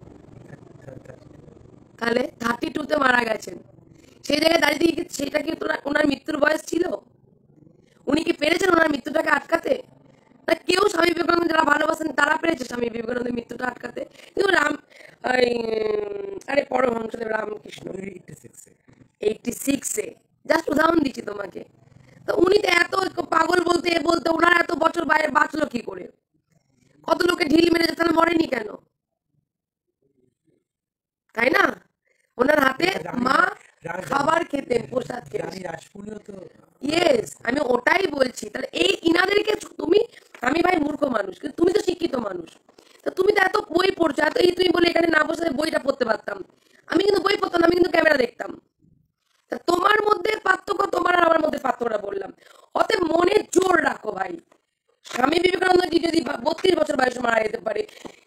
তাহলে 32-তে মারা গেছেন। সেই জায়গায় দাঁড়িয়ে সেটা কি ওনার মৃত্যুর বয়স ছিল? উনি কি পেরেছেন ওনার মৃত্যুটাকে আটকাতে? না, কেউ স্বামী বিবেকানন্দ যারা ভালোবাসেন তারা পেরেছে স্বামী বিবেকানন্দের মৃত্যুটা আটকাতে? কিন্তু আরে পরমহংসদেব রামকৃষ্ণ 86-এ, জাস্ট উদাহরণ দিচ্ছি তোমাকে। তো উনি তো এত পাগল বলতে ওনার এত বছর বাইরে বাঁচলো কি করে? কত লোকে ঢিল মেরেছে, তাহলে মরেনি কেন? তাই না? ওনার হাতে মা খাবার খেতেন, প্রসাদ খেতেন। ইয়েস, আমি ওটাই বলছি। তাহলে এই ইনাদেরকে তুমি, আমি ভাই মূর্খ মানুষ, কিন্তু তুমি তো শিক্ষিত মানুষ, তা তুমি তো এত বই পড়ছো, এত তুমি বলে এখানে না বসে বইটা পড়তে পারতাম। আমি কিন্তু বই পড়তাম, আমি কিন্তু ক্যামেরা দেখতাম। তা তোমার মধ্যে পার্থক্য, তোমার আর আমার মধ্যে পার্থক্যটা বললাম। অতএব মনে জোর রাখো ভাই, স্বামী বিবেকানন্দজি যদি 32 বছর বয়সে মারা যেতে পারে,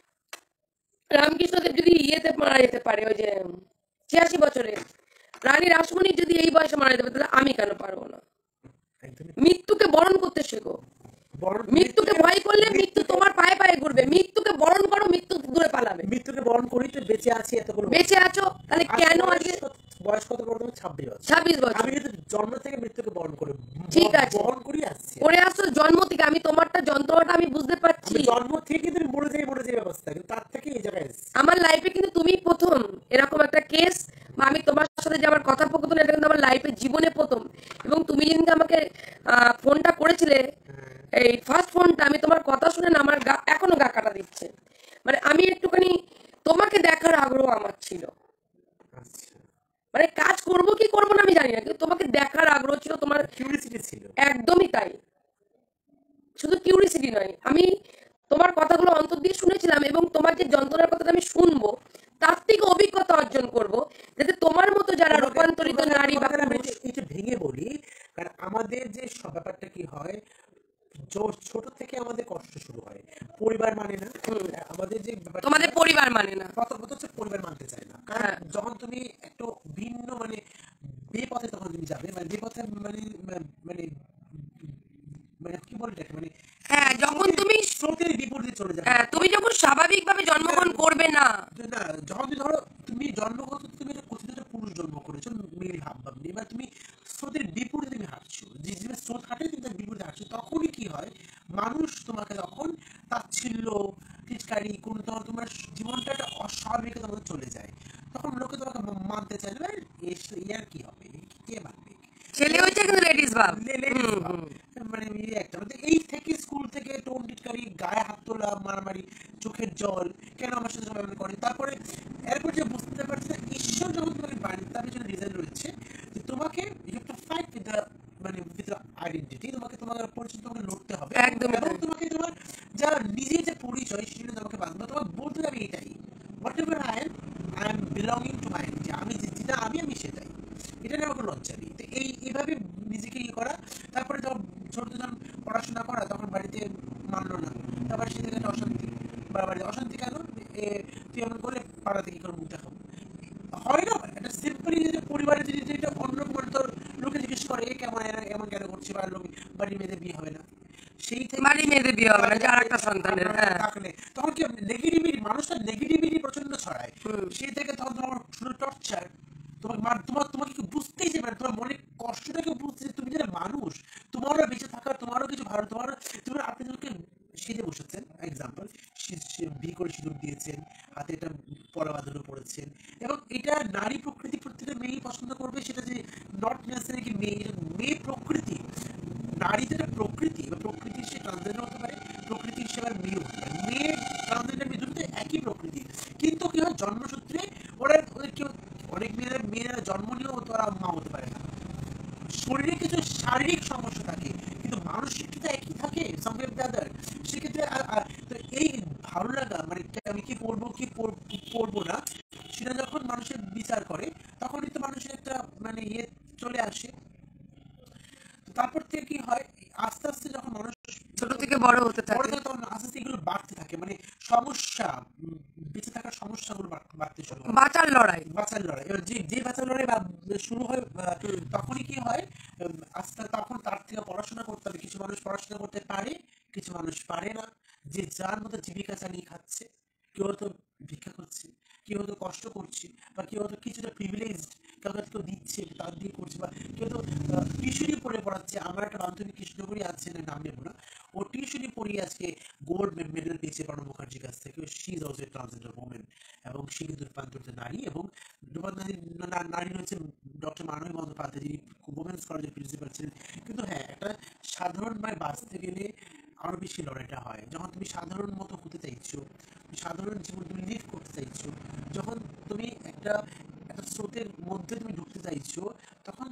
রামকৃষ্ণদেব যদি ইয়েতে মারা যেতে পারে, ওই যে 86 বছরে, রানী রাসমণি যদি এই বয়সে মারা যেতে পারে, তাহলে আমি কেন পারবো না? মৃত্যুকে বরণ করতে শেখো। মৃত্যুকে ভয় করলে মৃত্যু তোমার পায়ে পায়ে ঘুরবে। মৃত্যুকে বরণ করো, মৃত্যু দূরে পালাবে। মৃত্যুকে বরণ করি তো বেঁচে আছি, এতগুলো বেঁচে আছো, তাহলে কেন আজকে বয়স কত বড়? 26 বছর। আমি কিন্তু জন্ম থেকে মৃত্যুকে বরণ করি, ঠিক আছে, বরণ করি আসছি, করে আসছো জন্ম থেকে। আমি তোমারটা যন্ত্রণাটা আমি বুঝতে পারছি। জন্ম থেকে কিন্তু মরে যাই অবস্থা, কিন্তু তার থেকে এই জায়গায় আমার লাইফে কিন্তু তুমি প্রথম এরকম একটা কেস, বা আমি তোমার সাথে যে আমার কথোপকথন, এটা কিন্তু আমার লাইফে জীবনে প্রথম। এবং তুমি যেদিন আমাকে ফোনটা করেছিলে, এই ফার্স্ট ফোনটা, আমি তোমার কথা শুনে না আমার এখনো গা কাটা দিচ্ছে। মানে আমি একটুখানি তোমাকে দেখার আগ্রহ আমার ছিল, মানে কাজ করব কি করবো না আমি জানি না, কিন্তু তোমাকে দেখার আগ্রহ ছিল, তোমার কিউরিওসিটি ছিল। একদমই তাই, শুধু কিউরিওসিটি নয়, আমি তোমার কথাগুলো অন্তর দিয়ে শুনেছিলাম, এবং তোমার যে যন্ত্রণার কথাটা আমি শুনবো, তার থেকে অভিজ্ঞতা অর্জন করব, যাতে তোমার মতো যারা রূপান্তরিত নারী বা এটা ভেঙে বলি, কারণ আমাদের যে ব্যাপারটা কি হয়, ছোট থেকে আমাদের কষ্ট শুরু হয়। পরিবার মানে না আমাদের, যে তোমাদের পরিবার মানে না, প্রথমত হচ্ছে পরিবার মানতে চায় না। যখন তুমি একটু ভিন্ন মানে বেপথে তখন তুমি যাবে, মানে বেপথে মানে মানে মানে কি বলতে, মানে হ্যাঁ, যখন তুমি স্রোতের বিপরীতে চলে যাবে, তুমি যখন স্বাভাবিকভাবে জন্মগ্রহণ করবে না, যখন তুমি ধরো তুমি জন্মগত তুমি কথিত একটা পুরুষ জন্ম করেছো, মেয়ের ভাব ভাবনি, এবার তুমি স্রোতের বিপরীতে তুমি হাঁটছো, যে স্রোত হাঁটে তুমি তার বিপরীতে হাঁটছো, তখনই কি হয়, মানুষ তোমাকে তখন তাচ্ছিল্য টিচকারি কোন, তখন তোমার জীবনটা একটা অস্বাভাবিক তোমাকে চলে যায়, তখন লোকে তোমাকে মানতে চায় না, ইয়ার কি হবে, কে মানবে, ছেলে হয়েছে কিন্তু লেডিস ভাব, মানে একটা এই থেকে স্কুল থেকে টোন টিটকারি, গায়ে হাত তোলা, মারামারি, চোখের জল, কেন আমার সাথে সবাই করে। তারপরে এরপর যে বুঝতে পারছি ঈশ্বর যখন তোমাকে বাড়ি, তার জন্য রিজন রয়েছে যে তোমাকে you have to fight with the মানে উইথ দ্য আইডেন্টিটি, তোমাকে তোমার পরিচয় তোমাকে লড়তে হবে, একদম, এবং তোমাকে তোমার যা নিজের যে পরিচয় সেটা তোমাকে বাঁধবে, তোমাকে বলতে হবে এটাই, whatever I am belonging to my identity, আমি যেটা আমি সেটাই, এটা নিয়ে আমাকে লজ্জা নেই। তো এইভাবে নিজেকে ইয়ে করা। তারপরে যখন ছোট যখন করছে, বাড়ির মেয়েদের বিয়ে হবে না, সেই থেকে বাড়ি মেয়েদের বিয়ে হবে না যে আর একটা সন্তানের, হ্যাঁ থাকলে তখন কি নেগেটিভিটি, মানুষের নেগেটিভিটি প্রচন্ড ছড়ায়, সেই থেকে তখন তোমার শুধু টর্চার, তোমাকে কি বুঝতেই যে মানে তোমার মনে কষ্টটাকে বুঝতে, তুমি যেটা মানুষ, তোমারও বেঁচে থাকার, তোমারও কিছু ভালো, তুমি আপনি তোমাকে সেজে বসেছেন এক্সাম্পল, বিয়ে করে সিঁদুর দিয়েছেন, হাতে একটা পরা বাঁধানো পড়েছেন, এবং এটা নারী প্রকৃতি প্রত্যেকটা মেয়েই পছন্দ করবে, সেটা যে নট নেসেসারি কি মেয়ে প্রকৃতি, নারী যেটা প্রকৃতি বা প্রকৃতির সে ট্রান্সজেন্ডার হতে পারে, প্রকৃতি হিসেবে মেয়ে হতে পারে, মেয়ে ট্রান্সজেন্ডার মেয়ে দুটো একই প্রকৃতি, কিন্তু কি হয় জন্মসূত্রে ওদের কেউ, অনেক মেয়েরা জন্ম নিয়েও তারা মা হতে পারে না, শরীরে কিছু শারীরিক সমস্যা থাকে, কিন্তু মানসিক তো একই থাকে সামওয়ে আদার, সেক্ষেত্রে তো এই ভালো লাগা মানে আমি কি করবো কি করবো না, সেটা যখন মানুষের বিচার করে তখনই তো মানুষের একটা মানে ইয়ে চলে আসে। তারপর থেকে কি হয়, আস্তে আস্তে যখন মানুষ ছোট থেকে বড় হতে থাকে, তখন আস্তে আস্তে এগুলো বাড়তে থাকে, মানে সমস্যা, বেঁচে থাকার সমস্যাগুলো বাড়তে শুরু হয়, বাঁচার লড়াই। এবার যে বাঁচার লড়াই শুরু হয়, তখনই কি হয়, আস্তে তখন তার থেকে পড়াশোনা করতে হবে, কিছু মানুষ পড়াশোনা করতে পারে, কিছু মানুষ পারে না, যে যার মতো জীবিকা চালিয়ে খাচ্ছে, কেউ হয়তো ভিক্ষা করছে, কেউ হয়তো কষ্ট করছে, বা কেউ হয়তো কিছুটা প্রিভিলেজড, কেউ দিচ্ছে তার দিয়ে করছে, বা কেউ তো টিউশনি পড়ে পড়াচ্ছে। আমার একটা বান্ধবী কৃষ্ণপুরী আছে, নাম নেবো না, ও টিউশনি পড়িয়ে আজকে গোল্ড মেডেল পেয়েছে প্রণব মুখার্জির কাছ থেকে, she is also transgender women, এবং সে কিন্তু রূপান্তরিত নারী, এবং নারী হচ্ছে ডক্টর মানবী বন্দ্যোপাধ্যায়, যিনি ওমেন্স কলেজের প্রিন্সিপাল ছিলেন। কিন্তু হ্যাঁ, একটা সাধারণ মায়ের বাঁচতে গেলে আরো বেশি লড়াইটা হয়, যখন তুমি সাধারণ মতো হতে চাইছো, সাধারণ জীবন তুমি লিড করতে চাইছো, যখন তুমি একটা স্রোতের মধ্যে তুমি ঢুকতে চাইছো, তখন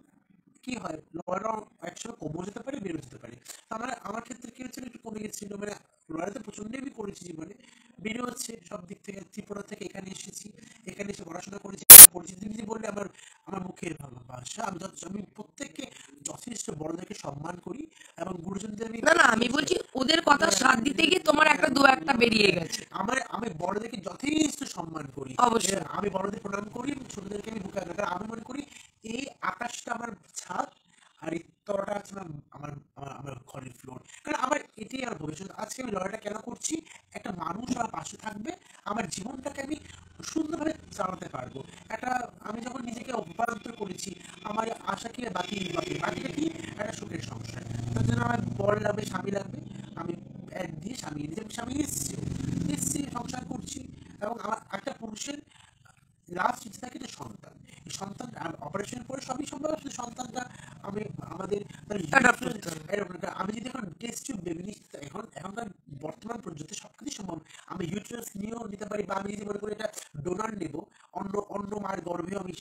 কি হয়, লড়াইটা একসময় কমে যেতে পারে, বেড়ে যেতে পারে। আমার ক্ষেত্রে কি হচ্ছিল, একটু কমে গেছিল, মানে লড়াইতে প্রচন্ড আমি করেছি জীবনে, বেড়ে হচ্ছে সব দিক থেকে, ত্রিপুরা থেকে এখানে এসেছি, এখানে এসে পড়াশোনা করেছি, তুমি যে বললে আমার মুখের ভাষা, আমি প্রত্যেককে যথেষ্ট বড়দেরকে সম্মান করি, এবং গুরুজনদের আমি বলছি ওদের কথা সাথ দিতে গিয়ে তোমার একটা দু একটা বেরিয়ে গেছে। আমি বড়দেরকে যথেষ্ট সম্মান করি, অবশ্যই আমি বড়দের প্রণাম করি, ছোটদেরকে আমি বুকে রাখি, কারণ আমি মনে করি এই আকাশটা আমার ছাদ, আর এই তলাটা হচ্ছে আমার ঘরের ফ্লোর, কারণ আমার এটাই আমার ভবিষ্যৎ। আজকে আমি লড়াইটা কেন করছি, একটা মানুষ আমার পাশে থাকবে, আমার জীবনটাকে আমি সুন্দরভাবে চালাতে পারবো। আমি যখন নিজেকে অভ্যন্তর করেছি, আমার আশা কি বাকিটা কি, একটা সুখের সংসার, তার জন্য আমার বর লাগবে, স্বামী লাগবে, আমি এক দিয়ে স্বামী এসছি সংসার করছি, এবং আমার একটা পুরুষের লাস্ট ইচ্ছে থাকে যে সন্তান, এই সন্তান অপারেশনের পরে সবই সম্ভব, কিন্তু সন্তানটা আমাদের আমি যদি এখন টেস্ট টিউব বেবি নিই, এখনকার বর্তমান পর্যন্ত সবকিছু সম্ভব, আমি ইউটেরাস নিয়েও নিতে পারি, বা আমি যদি মনে করি এটা ডোনার নেব, অন্য মার গর্ভেও আমি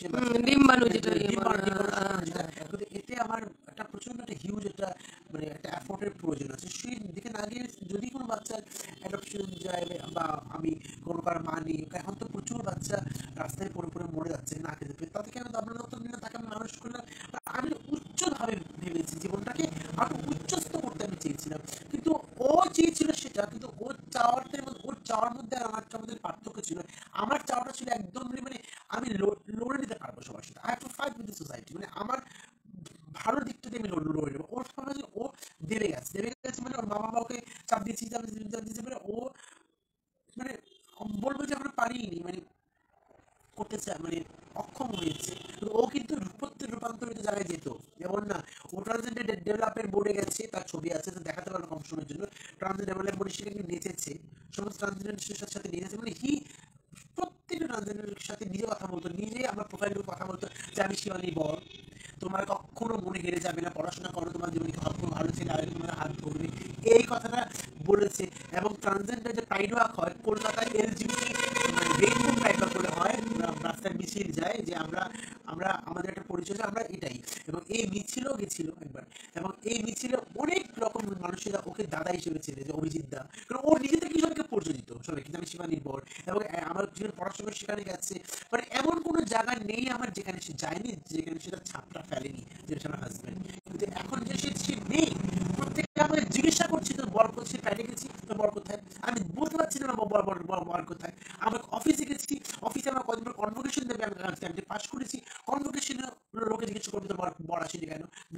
এতে আমার একটা প্রচন্ড একটা হিউজ একটা মানে একটা এফোর্টের প্রয়োজন আছে, সেই দিকে না গিয়ে যদি কোনো বাচ্চা অ্যাডপশন যায়, বা আমি কোনো কারো মা নেই, এখন তো প্রচুর বাচ্চা রাস্তায় পড়ে মরে যাচ্ছে না খেতে পেয়ে, তাদেরকে আমি দমনত নিয়ে তাকে আমি মানুষ করলাম, আমি উচ্চভাবে ভেবেছি জীবনটাকে আরো উচ্চস্ত করতে আমি চেয়েছিলাম, কিন্তু ও চেয়েছিল সেটা, কিন্তু ওর চাওয়ার মধ্যে আর আমার চাওয়ার মধ্যে পার্থক্য ছিল। আমার চাওয়াটা ছিল একদম মানে আমি লড়ে নিতে পারবো সবার সাথে, I have to fight with the society, মানে আমার ভালো দিকটা দিয়ে আমি লড়ে নেবো। ওর সমাজে ও দেবে গেছে মানে ওর মা বাবা ওকে চাপ দিয়েছি মানে ও মানে বলবো যে আমরা পারিনি, মানে করতে চায়, মানে অক্ষম হয়েছে, ও কিন্তু রূপান্তরিত জায়গায় যেত, যেমন না ও ট্রান্সজেন্ডার ডেভেলপমেন্ট বোর্ডে গেছে, তার ছবি আছে, তো দেখাতে পারলো কম সময়ের জন্য, ট্রান্সজেন্ডার ডেভেলপমেন্ট বোর্ডে সেখানে নেচেছে, সমস্ত ট্রান্সজেন্ডারের সাথে নেচেছে, মানে প্রত্যেকটা ট্রান্সজেন্ডারের সাথে নিজে কথা বলতো, নিজেই আমার প্রোফাইলে কথা বলতো যে আমি শিবানী বর, তোমার কখনো মনে হেরে যাবে না, পড়াশোনা করো, তোমার জীবনে কখনো ভালো ছেলে আগে তোমার হাত ধরবে, এই কথাটা বলেছে। এবং ট্রান্সজেন্ডার যে প্রাইড ওয়াক হয় কলকাতায়, এলজিবিটি রেইনবো প্রাইড ওয়াক বলে হয়, রাস্তায় মিছিল যায় যে আমরা আমাদের একটা পরিচয়, আমরা এটাই, এবং এই মিছিলও গেছিল একবার, এবং এই মিছিলে অনেক রকম মানুষেরা ওকে দাদা হিসেবে ছিল, যে অভিজিৎ দা, কারণ ও নিজে থেকে সবাইকে পরিচয় দিত, সবাইকে আমি শিবানীর বর, এবং আমার জীবন পড়াশোনা সেখানে গেছে, মানে এমন কোনো জায়গা নেই আমার যেখানে সে যায়নি, যেখানে সেটা ছাপটা ফেলেনি, যেটা আমার হাজব্যান্ড, কিন্তু এখন যে সে নেই, প্রত্যেকটা আমাকে জিজ্ঞাসা করছি তোর বর কোথায়, ফ্লাইটে গেছি তোর বর কোথায়, আমি বলতে পারছি না বর কোথায়, আমার অফিসে গেছি, অফিসে আমার কতবার কনভোকেশন দেবে, আমি পাস করেছি, কনভোকেশনে লোকে জিজ্ঞেস করবে তোর বর আসেনি কেন, যেহেতু আমি শিফট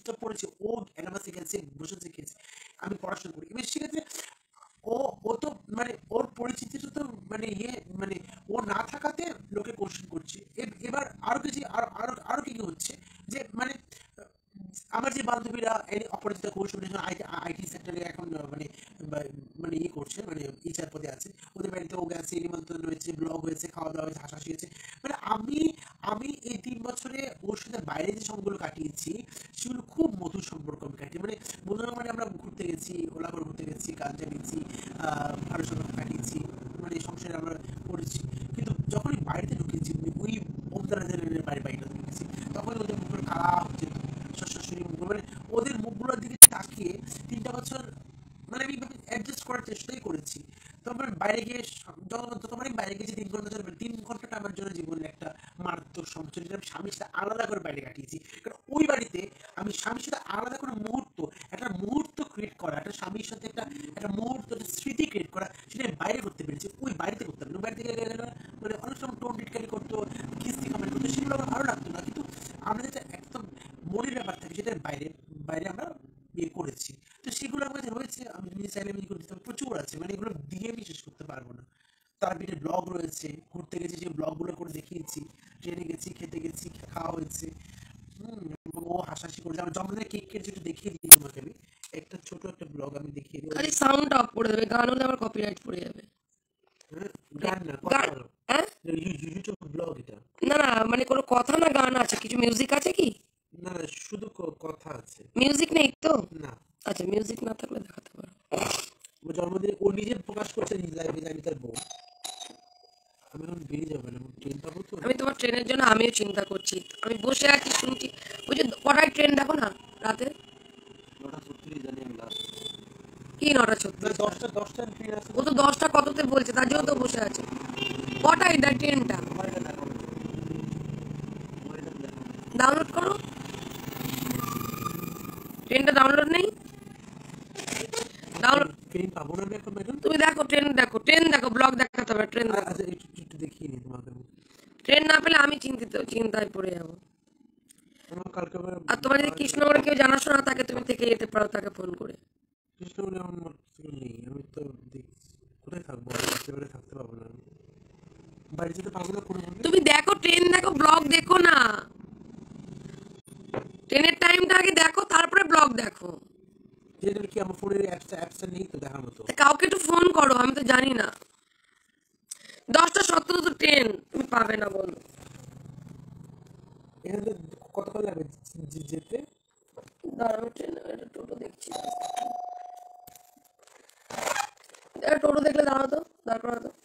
জিনিসটা পড়েছি, ও গ্রামার শিখেছে, বসে শিখেছে, আমি পড়াশোনা করি এবার শিখেছে। ও ও তো মানে ওর পরিচিতিটা তো মানে মানে ও না থাকাতে লোকে কোশ্চেন করছে। এবার আরো কিছু আরো আরো আরো কি কি হচ্ছে যে মানে আমার যে বান্ধবীরা অপরাজিত ঘোষ আইটি সেক্টরে এখন মানে মানে ইয়ে করছে, মানে এইচআর পদে আছে, ওদের বাড়িতে ও গেছে, নিমন্ত্রণ হয়েছে, ব্লগ হয়েছে, খাওয়া দাওয়া হয়েছে, হাসাহাসি হয়েছে। মানে আমি আমি এই 3 বছরে ওর সাথে বাইরে যে সময়গুলো কাটিয়েছি সেগুলো খুব মধুর সম্পর্ক আমি কাটিয়ে, মানে বন্ধুরা মানে আমরা ঘুরতে গেছি, ওলাঘর ঘুরতে গেছি, কাজ জানিয়েছি, ভালো সম্পর্ক কাটিয়েছি, মানে সংসারে আমরা করেছি। কিন্তু যখনই বাড়িতে ঢুকেছি, ওই অবদানের বাড়িটা ঢুকেছি, তখন ওদের মুখের কালা হচ্ছে, শ্বশুরি মুখ, মানে ওদের মুখগুলোর দিকে তাকিয়ে 3টা বছর মানে আমি অ্যাডজাস্ট করার চেষ্টাই করেছি। তোমার বাইরে গিয়ে যতবার আমি বাইরে গেছি 3 ঘন্টা ধরে, 3 ঘন্টাটা আমার জন্য জীবনের একটা মারাত্মক সমস্যা, যেটা আমি স্বামীর সাথে আলাদা করে বাইরে কাটিয়েছি। কারণ ওই বাড়িতে আমি স্বামীর সাথে আলাদা করে একটা মুহূর্ত ক্রিয়েট করা, একটা স্বামীর সাথে একটা মুহূর্ত, একটা স্মৃতি ক্রিয়েট করা, সেটা আমি বাইরে করতে পেরেছি, ওই বাড়িতে করতে পারি। বাড়িতে গেলে মানে অনেক সময় টোন টিটকারি করতো, কিস্তি কমেন্ট করতো, সেগুলো আমার ভালো লাগতো না। কিন্তু আমরা যেটা একদম মনের ব্যাপার থাকে সেটা বাইরে বাইরে আমরা বিয়ে করেছি। তো সেগুলো আমার কাছে রয়েছে, আমি নিজে চাইলে আমি করতে প্রচুর আছে, মানে এগুলো দিয়ে আমি শেষ করতে পারবো না। তার পিঠে ব্লগ রয়েছে, ঘুরতে গেছি যে ব্লগগুলো করে দেখিয়েছি, ট্রেনে গেছি, খেতে গেছি, খাওয়া হয়েছে। এবং ও হাসাহাসি করেছে। আমার জন্মদিনের কেক কেটে যেটা দেখিয়ে দিই তোমাকে, আমি একটা ছোট একটা ব্লগ আমি দেখিয়ে দিই। খালি সাউন্ড অফ করে দেবে, গান হলে আবার কপিরাইট পড়ে যাবে। হ্যাঁ, গান না, কথা গান? বলো। হ্যাঁ, ইউটিউব ব্লগ এটা। না না, মানে কোনো কথা না গান আছে, কিছু মিউজিক আছে কি? না না, শুধু কথা আছে। মিউজিক নেই তো? না, আচ্ছা, মিউজিক না থাকলে দেখাতে পারো। ও জন্মদিনে ও নিজে প্রকাশ করছে নিজ লাইভে, জানি তার বউ। আমি এখন বেরিয়ে যাবো না, ট্রেন পাবো তো। আমি তোমার ট্রেনের জন্য আমিও চিন্তা করছি। আমি বসে আছি, শুনছি। ওই যে কটায় ট্রেন দেখো না রাতে? 9:36 জানি আমি লাস্ট। কি 9:36? 10টা ট্রেন আছে। ও তো 10টা কততে বলছে, তার জন্য তো বসে আছে। কটায় দেয় ট্রেনটা? আমার এটা দেখো, আমার এটা দেখো। ডাউনলোড করো। ট্রেনটা ডাউনলোড নেই? ডাউনলোড ট্রেন পাবো না এখন ম্যাডাম। তুমি দেখো, ট্রেন দেখো, ব্লগ দেখাতে হবে, ট্রেন দেখো। আচ্ছা, একটু দেখিয়ে নিই তোমাকে আমি। ট্রেন না পেলে আমি চিন্তায় পড়ে যাবো। আমার কালকে আবার আর তোমার যদি কৃষ্ণনগরে কেউ জানাশোনা থাকে, তুমি থেকে যেতে পারো তাকে ফোন করে। কৃষ্ণগঞ্জে এখন মোটরসাইকেল নেই, আমি তো কোথায় থাকবো, রাত্রেবেলা থাকতে পারবো না আমি, বাড়ি যেতে পারবো না কোনোভাবে। তুমি দেখো, ট্রেন দেখো, ব্লগ দেখো না। ট্রেনের টাইমটা আগে দেখো, তারপরে ব্লগ দেখো। যেটা কি আমার ফোনের অ্যাপসটা নেই তো দেখার মতো। কাউকে একটু ফোন করো, আমি তো জানি না। 10:17 তো ট্রেন, তুমি পাবে না বলো। এখান থেকে কতক্ষণ লাগবে যেতে? দাঁড়াও, ট্রেন টোটো দেখছি। টোটো দেখলে দাঁড়াও তো, দাঁড় করা তো।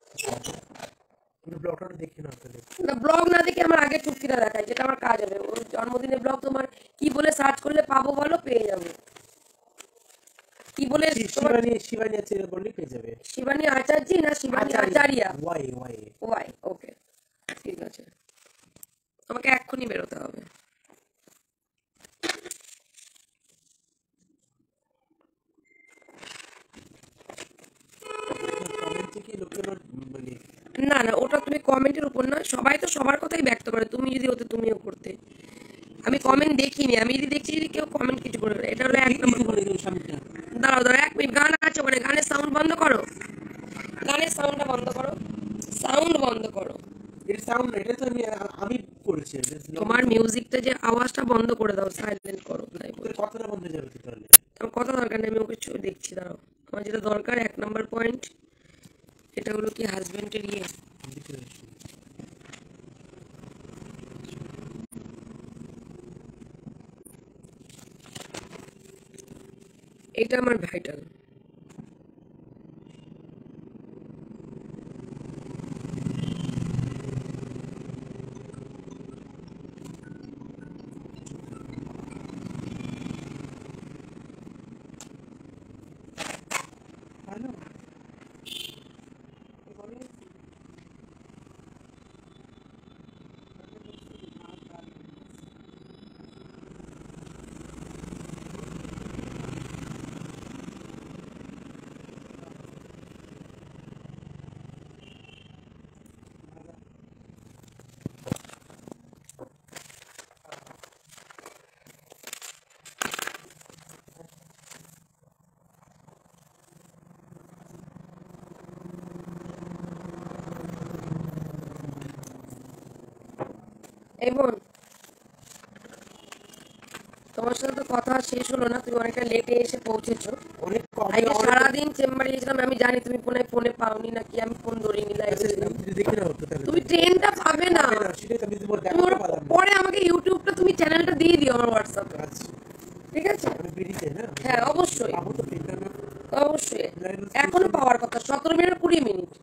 ব্লগটা দেখে নাও তাহলে। না, ব্লগ না দেখে আমার আগে চুক্তিটা দেখায়, যেটা আমার কাজ হবে। ওর জন্মদিনের ব্লগ তোমার কি বলে সার্চ করলে পাবো বলো, পেয়ে যাবো। কি বলে তোমার শিবানী আছে বললেই পেয়ে যাবে। শিবানী আচার্যি না Shivani Acharya? Y Y. Y, okay, ঠিক আছে। আমাকে এক্ষুনি বেরোতে হবে। কমেন্টে কি লোকের মানে না না, ওটা তুমি কমেন্টের উপর না, সবাই তো সবার কথাই ব্যক্ত করে, তুমি যদি হতে তুমিও করতে। আমি কমেন্ট দেখিনি, আমি যদি দেখছি যদি কেউ কমেন্ট কিছু করে, এটা হলো 1 নম্বর। দাঁড়াও দাঁড়াও, 1 মিনিট, গান আছে ওখানে, গানের সাউন্ড বন্ধ করো, গানের সাউন্ডটা বন্ধ করো, সাউন্ড বন্ধ করো। এটা সাউন্ড না, এটা তো আমি করেছি। তোমার মিউজিকটা যে আওয়াজটা বন্ধ করে দাও, সাইলেন্ট করো। তাই বলছি, কথাটা বন্ধ হয়ে যাবে তো তাহলে। আমার কথা দরকার নেই, আমি ওকে দেখছি। দাঁড়াও, আমার যেটা দরকার 1 নম্বর পয়েন্ট, এটা হলো কি হাজবেন্ডের ইয়ে। এটা আমার ভাইটাল। এই বোন, তোমার সাথে তো কথা শেষ হলো না, তুমি অনেকটা লেটে এসে পৌঁছেছো। অনেক কম আজকে সারাদিন চেম্বারে গেছিলাম, আমি জানি তুমি ফোনে পাওনি নাকি, আমি ফোন ধরিনি, লাইভে ছিলাম। দেখে না হতো তাহলে তুমি ট্রেনটা পাবে না, সেটাই তো আমি তুমি ওর পরে আমাকে ইউটিউবটা তুমি চ্যানেলটা দিয়ে দিও আমার হোয়াটসঅ্যাপে, আচ্ছা ঠিক আছে? আমি বেরিয়ে যাই না হ্যাঁ অবশ্যই পাবো তো ট্রেনটা আমি অবশ্যই, এখনো পাওয়ার কথা, 17 মিনিট 20 মিনিট,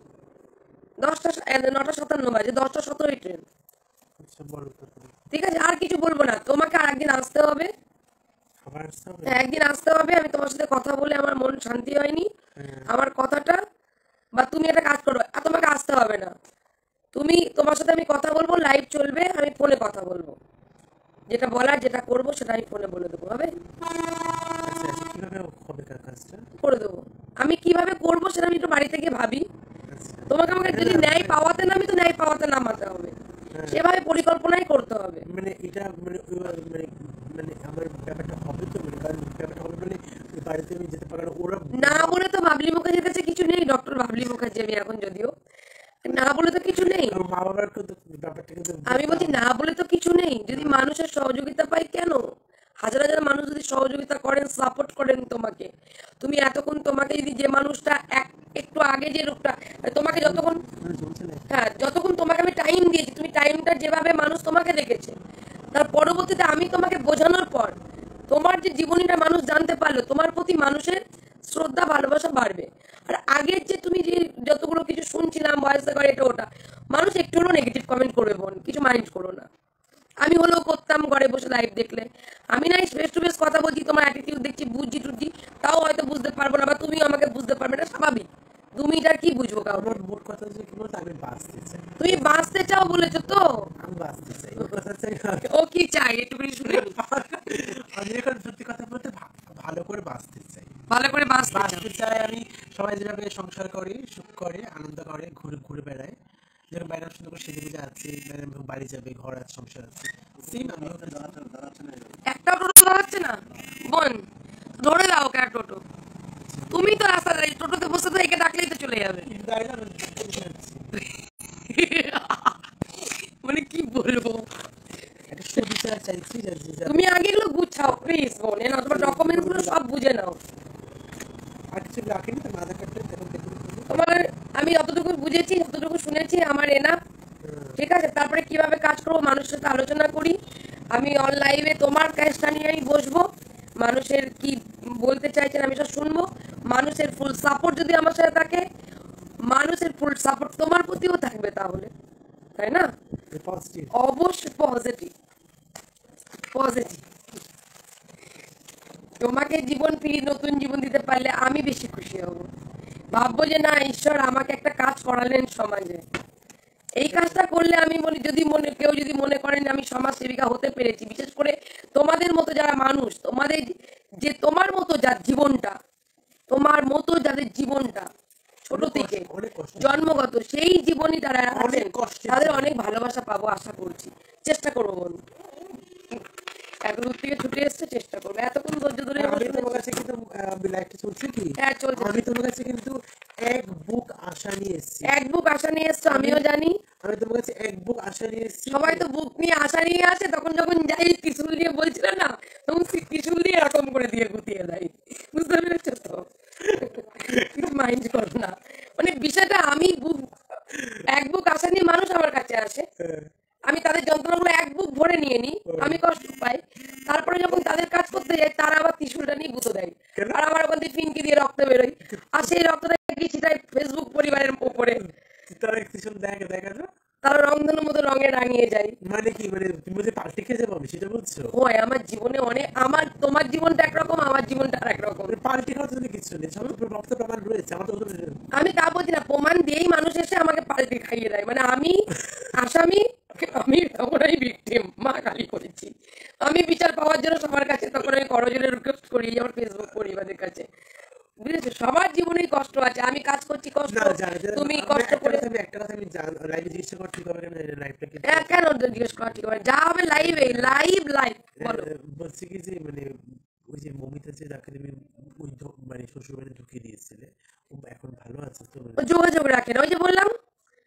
9টা 57 বাজে, 10টা 17 ট্রেন, আচ্ছা বলো তো তুমি। ঠিক আছে? আর কিছু বলবো না, তোমাকে আর একদিন আসতে হবে। খাবার আসতে হবে হ্যাঁ একদিন আসতে হবে, আমি তোমার সাথে কথা বলে আমার মন শান্তি হয়নি, হ্যাঁ। আমার কথাটা, বা তুমি একটা কাজ করো, আর তোমাকে আসতে হবে না, তোমার সাথে আমি কথা বলবো, লাইভ চলবে, আমি ফোনে কথা বলবো, যেটা বলার যেটা করবো সেটা আমি ফোনে বলে দেবো, হবে? আচ্ছা আচ্ছা কিভাবে হবে কাজটা করে দেবো। আমি কিভাবে করবো সেটা আমি একটু বাড়ি থেকে ভাবি, আচ্ছা তোমাকে আমাকে যদি ন্যায় পাওয়াতে নামি তো ন্যায় পাওয়াতে নামাতে হবে, সেভাবে পরিকল্পনাই করতে হবে। মানে এটা মানে মানে মানে আমার ব্যাপারটা হবে তো মানে কারণ ব্যাপারটা হবে মানে ওই বাড়িতে আমি যেতে পারবো না ওরা না বলে তো বাবলি মুখার্জির কাছে কিছু নেই, ডক্টর বাবলি মুখার্জি, আমি এখন যদিও না বলে তো কিছু নেই, আমার মা বাবার কিন্তু ব্যাপারটা কিন্তু আমি বলছি না বলে তো কিছু নেই, যদি মানুষের সহযোগিতা পাই কেন, হাজার হাজার মানুষ যদি সহযোগিতা করেন, সাপোর্ট করেন তোমাকে, তুমি এতক্ষণ, তোমাকে যদি যে মানুষটা একটু আগে যে লোকটা তোমাকে যতক্ষণ, চলছে না হ্যাঁ যতক্ষণ তোমাকে আমি টাইম দিয়েছি, তুমি টাইমটা যেভাবে মানুষ তোমাকে দেখেছে, তার পরবর্তীতে আমি তোমাকে বোঝানোর পর তোমার যে জীবনীটা মানুষ জানতে পারলো, তোমার প্রতি মানুষের শ্রদ্ধা ভালোবাসা বাড়বে। আর আগের যে তুমি যে যতগুলো কিছু শুনছিলাম ভয়েস রেকর্ড এটা ওটা, মানুষ একটু হলেও নেগেটিভ কমেন্ট করবে বোন, কিছু মাইন্ড করো না, আমি হলেও করতাম ঘরে বসে লাইভ দেখলে, আমি নাই ফেস টু ফেস কথা বলছি, তোমার অ্যাটিটিউড দেখছি, বুঝছি টুঝছি, তাও হয়তো বুঝতে পারবো না, বা তুমিও আমাকে বুঝতে পারবে না, স্বাভাবিক, 2 মিনিট আর কি বুঝবো কাউকে। আমার মোট কথা হচ্ছে কি বলতো আমি বাঁচতে চাই তুমি বাঁচতে চাও বলেছো তো, আমি বাঁচতে চাই ওর কথা চাই ও কি চাই একটুখানি শুনে নি। আমি এখন সত্যি কথা বলতে ভালো করে বাঁচতে চাই ভালো করে বাঁচতে চাও, বাঁচতে চাই আমি সবাই যেভাবে সংসার করে সুখ করে আনন্দ করে ঘুরে ঘুরে বেড়ায় যেরকম বাইরে সুন্দর করে সেজে গুজে আছে বাড়ি যাবে ঘর আছে সংসার আছে সেম আমিও একটা টোটো দাঁড়াচ্ছে না বোন, ধরে দাও ওকে আর টোটো, তুমি তো রাস্তা দাঁড়িয়ে টোটোতে বসে তো একে ডাকলেই তো চলে যাবে। মানে কি বলবো, একটা সুবিচার চাইছি তুমি আগে এগুলো গুছাও প্লিজ বোন, না তোমার ডকুমেন্টস গুলো সব বুঝে নাও, আর কিছু রাখেনি তো আধার কার্ডটা তখন দেখে তোমার, আমি যতটুকু বুঝেছি যতটুকু শুনেছি আমার এনাফ, ঠিক আছে? তারপরে কিভাবে কাজ করবো মানুষের সাথে আলোচনা করি, আমি অনলাইনে তোমার কাজটা নিয়ে আমি বসবো, মানুষের কি বলতে চাইছেন আমি সব শুনবো, মানুষের ফুল সাপোর্ট যদি আমার সাথে থাকে, মানুষের ফুল সাপোর্ট তোমার প্রতিও থাকবে, তাহলে তাই না? পজিটিভ অবশ্যই পজিটিভ, পজিটিভ, তোমাকে জীবন ফিরিয়ে নতুন জীবন দিতে পারলে আমি বেশি খুশি হব, ভাববো যে না ঈশ্বর আমাকে একটা কাজ করালেন সমাজে, এই কাজটা করলে আমি বলি, যদি কেউ যদি মনে করেন আমি সমাজ সেবিকা হতে পেরেছি, বিশেষ করে তোমাদের মতো যারা মানুষ, তোমাদের যে তোমার মতো যার জীবনটা, তোমার মতো যাদের জীবনটা ছোট থেকে জন্মগত সেই জীবনই তারা আছেন, তাদের অনেক ভালোবাসা পাবো আশা করছি, চেষ্টা করবো বন্ধু, এত দূর থেকে ছুটে এসছে, চেষ্টা করবো, এতক্ষণ ধৈর্য ধরে আমি তোমার কাছে কিন্তু লাইফটা চলছে কি হ্যাঁ চলছে, আমি তোমার কাছে কিন্তু এক বুক আশা নিয়ে এসেছি এক বুক আশা নিয়ে এসছো, আমিও জানি, আমি তোমার কাছে এক বুক আশা নিয়ে এসেছি সবাই তো বুক নিয়ে আশা নিয়ে আসে, তখন যখন যাই ত্রিশুল নিয়ে বলছিল না, তখন ত্রিশুল দিয়ে এরকম করে দিয়ে গুতিয়ে দেয়, বুঝতে পেরেছো তো? কিছু মাইন্ড করো না, মানে বিষয়টা আমি এক বুক আশা নিয়ে মানুষ আমার কাছে আসে, আমি তাদের যন্ত্রণাগুলো এক বুক ভরে নিয়ে নিই, আমি কষ্ট পাই, তারপরে যখন তাদের কাজ করতে যাই তারা আবার ত্রিশুলটা নিয়ে গুঁতো দেয়, আর আমার ওখান থেকে ফিনকি দিয়ে রক্ত বেরোয়, আর সেই রক্তটা গেছি তাই ফেসবুক পরিবারের উপরে, তারা কিছু দেখা দেখা যায় তারা রংধনুর মতো রঙে রাঙিয়ে যায়, মানে কি মানে তুমি বলছো পাল্টে খেয়ে যাবো আমি সেটা বলছো ওই আমার জীবনে অনেক, আমার তোমার জীবনটা একরকম, আমার জীবনটা আর একরকম, পাল্টে খাওয়ার জন্য কিছু নেই সব রক্ত প্রমাণ রয়েছে আমার তো আমি তা বলছি না, প্রমাণ দিয়েই মানুষ এসে আমাকে পাল্টে খাইয়ে দেয়, মানে আমি আসামি, আমি তখন আমি ভিকটিম, মা কালী করেছি, আমি বিচার পাওয়ার জন্য সবার কাছে তখন আমি করজোরে রিকোয়েস্ট করি আমার ফেসবুক পরিবারের কাছে, বুঝেছো? সবার জীবনেই কষ্ট আছে, আমি কাজ করছি কষ্ট, তুমি কষ্ট করে, আমি একটা কথা আমি লাইভে জিজ্ঞেস করছি ঠিক হবে না লাইভটা কি হ্যাঁ কেন জিজ্ঞেস করা ঠিক হবে, যা হবে লাইভে, লাইভ লাইভ বলো, বলছি কি যে মানে ওই যে মমিতা যে যাকে তুমি ওই মানে শ্বশুর বাড়ি ঢুকিয়ে দিয়েছিলে ও এখন ভালো আছে তো যোগাযোগ রাখেন, ওই যে বললাম বুক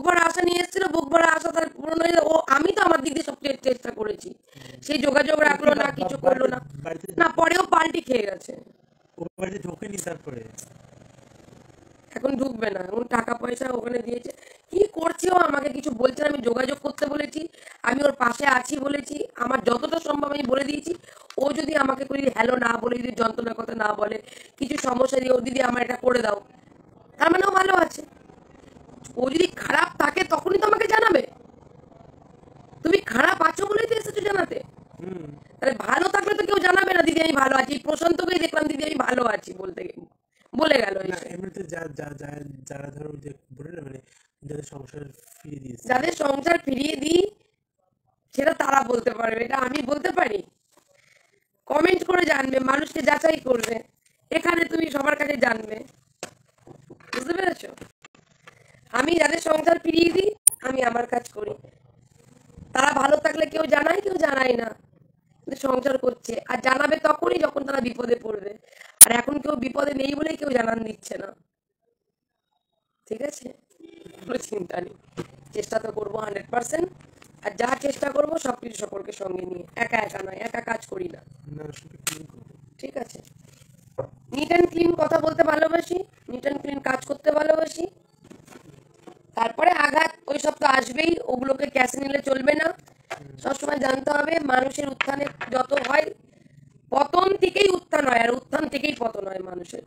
ভরা আশা নিয়ে এসেছিল, বুক ভরা আশা তার পূরণ হয়ে ও, আমি তো আমার দিক দিয়ে সব চেষ্টা করেছি, সেই যোগাযোগ রাখলো না, কিছু করলো না, বাড়িতে না পরেও পাল্টি খেয়ে গেছে। ওর বাড়িতে ঢোকেনি তারপরে? এখন ঢুকবে না, এখন টাকা পয়সা ওখানে দিয়েছে, কি করছে ও আমাকে কিছু বলছে না, আমি যোগাযোগ করতে বলেছি, আমি ওর পাশে আছি বলেছি, আমার যতটা সম্ভব আমি বলে দিয়েছি। ও যদি আমাকে কোনো হ্যালো না বলে, যদি যন্ত্রণার কথা না বলে, কিছু সমস্যা দিয়ে ও দিদি আমার এটা করে দাও, তার মানে ও ভালো আছে। ও যদি খারাপ থাকে তখনই তো আমাকে জানাবে, তুমি খারাপ আছো বলেই তো এসেছো জানাতে। তাহলে ভালো থাকলে তো কেউ জানাবে না দিদি আমি ভালো আছি। প্রশান্তকেই দেখলাম দিদি আমি ভালো আছি বলতে বলে গেল। না এমনিতে যারা ধরো যে বলে না মানে যাদের সংসার ফিরিয়ে দিয়েছে, যাদের সংসার ফিরিয়ে দিই সেটা তারা বলতে পারবে, এটা আমি বলতে পারি? কমেন্ট করে জানবে, মানুষকে যাচাই করবে, এখানে তুমি সবার কাছে জানবে, বুঝতে পেরেছো? আমি যাদের সংসার ফিরিয়ে দিই আমি আমার কাজ করি, তারা ভালো থাকলে কেউ জানায়, কেউ জানায় না, কিন্তু সংসার করছে। আর জানাবে তখনই যখন তারা বিপদে পড়বে, আর এখন কেউ বিপদে নেই বলে কেউ জানান দিচ্ছে না, ঠিক আছে? কোনো চিন্তা নেই, চেষ্টা তো করবো 100%, আর যা চেষ্টা করবো সবকিছু সকলকে সঙ্গে নিয়ে, একা একা নয়, একা কাজ করি না, ঠিক আছে? নিট অ্যান্ড ক্লিন কথা বলতে ভালোবাসি, নিট অ্যান্ড ক্লিন কাজ করতে ভালোবাসি। তারপরে আঘাত ওইসব তো আসবেই, ওগুলোকে ক্যাশে নিলে চলবে না। সবসময় জানতে হবে মানুষের উত্থানে যত হয়, পতন থেকেই উত্থান হয়, আর উত্থান থেকেই পতন হয় মানুষের,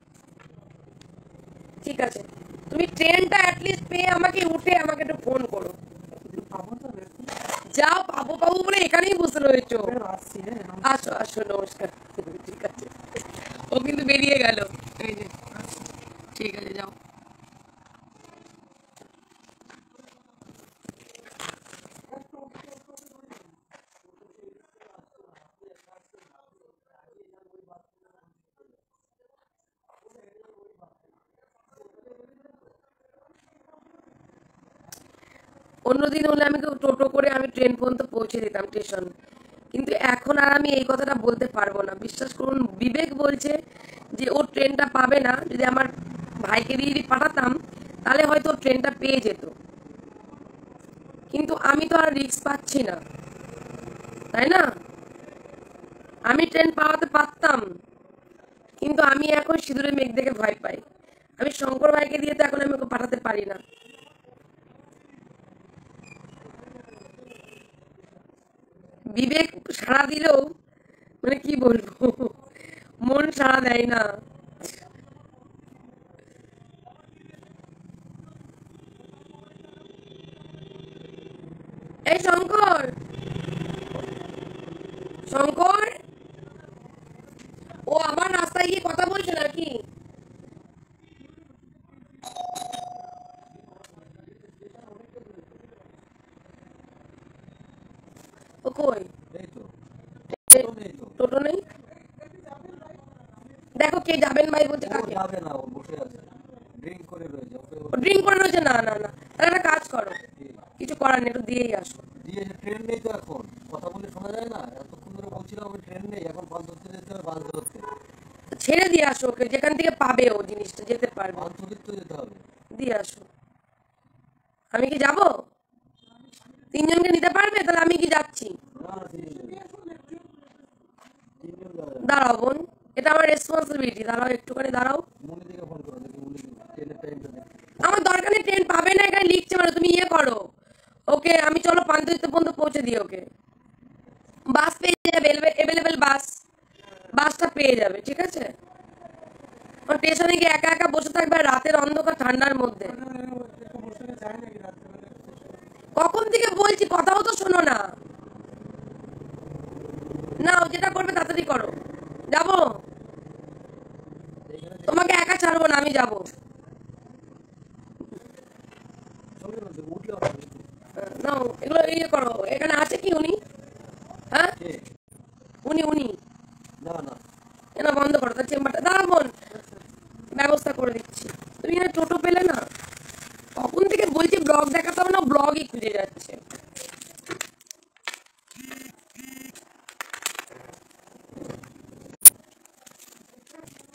ঠিক আছে? তুমি ট্রেনটা অ্যাটলিস্ট পেয়ে আমাকে উঠে আমাকে একটু ফোন করো। যাও, পাবো পাবো বলে এখানেই বসে রয়েছো। আসো আসো, নমস্কার, ঠিক আছে। ও কিন্তু বেরিয়ে গেল, এই যে, ঠিক আছে, যাও। অন্যদিন হলে আমি টোটো করে আমি ট্রেন পর্যন্ত পৌঁছে দিতাম স্টেশন, কিন্তু এখন আর আমি এই কথাটা বলতে পারবো না। বিশ্বাস করুন, বিবেক বলছে যে ও ট্রেনটা পাবে না, যদি আমার ভাইকে দিয়ে যদি পাঠাতাম তাহলে হয়তো ট্রেনটা পেয়ে যেত, কিন্তু আমি তো আর রিস্ক পাচ্ছি না, তাই না? আমি ট্রেন পাওয়াতে পারতাম, কিন্তু আমি এখন সিঁদুরে মেঘ দেখে ভয় পাই। আমি শঙ্কর ভাইকে দিয়ে তো এখন আমি ওকে পাঠাতে পারি না। বিবেক সাড়া দিলেও মানে কি বলবো, মন সাড়া দেয় না। এই শঙ্কর, শঙ্কর, ও আবার রাস্তায় গিয়ে কথা বলছে নাকি? ও কই? টোটো নেই, দেখো কে যাবেন ভাই বলছে, কাকে? ড্রিঙ্ক করে রয়েছে, না না না, তাহলে একটা কাজ করো, কিছু করার নেই, একটু দিয়েই আসো। ট্রেন নেই তো এখন, কথা বলে শোনা যায় না, এতক্ষণ ধরে বলছিলাম আমি ট্রেন নেই, এখন বাস ধরতে যেতে হবে, বাস ধরতে ছেড়ে দিয়ে আসো ওকে, যেখান থেকে পাবে ও জিনিসটা যেতে পারবে, বাস ধরে তো যেতে হবে। দিয়ে আসো। আমি কি যাব? তিনজনকে নিতে পারবে? তাহলে আমি কি যাচ্ছি? দাঁড়াও বোন, এটা আমার রেসপন্সিবিলিটি, দাঁড়াও একটুখানি দাঁড়াও। আমার দরকার নেই, ট্রেন পাবে না, এখানে লিখছে মানে, তুমি ইয়ে করো ওকে, আমি চলো পান্তুরিতে পর্যন্ত পৌঁছে দিই ওকে, বাস পেয়ে যাবে, অ্যাভেলেবেল বাসটা পেয়ে যাবে, ঠিক আছে? স্টেশনে গিয়ে একা একা বসে থাকবে রাতের অন্ধকার ঠান্ডার মধ্যে, কখন থেকে বলছি, কথাও তো শোনো না। না, যেটা করবে তাড়াতাড়ি করো, যাবো, তোমাকে একা ছাড়বো না, আমি যাবো। নাও এগুলো ইয়ে করো, এখানে আছে কি উনি? হ্যাঁ, উনি না, বন্ধ করো তার চেম্বারটা, দাঁড়া বোন, ব্যবস্থা করে দিচ্ছি। তুমি এখানে টোটো পেলে না, কখন থেকে বলছি ব্লগ দেখাতে হবে না, ব্লগই খুঁজে যাচ্ছে।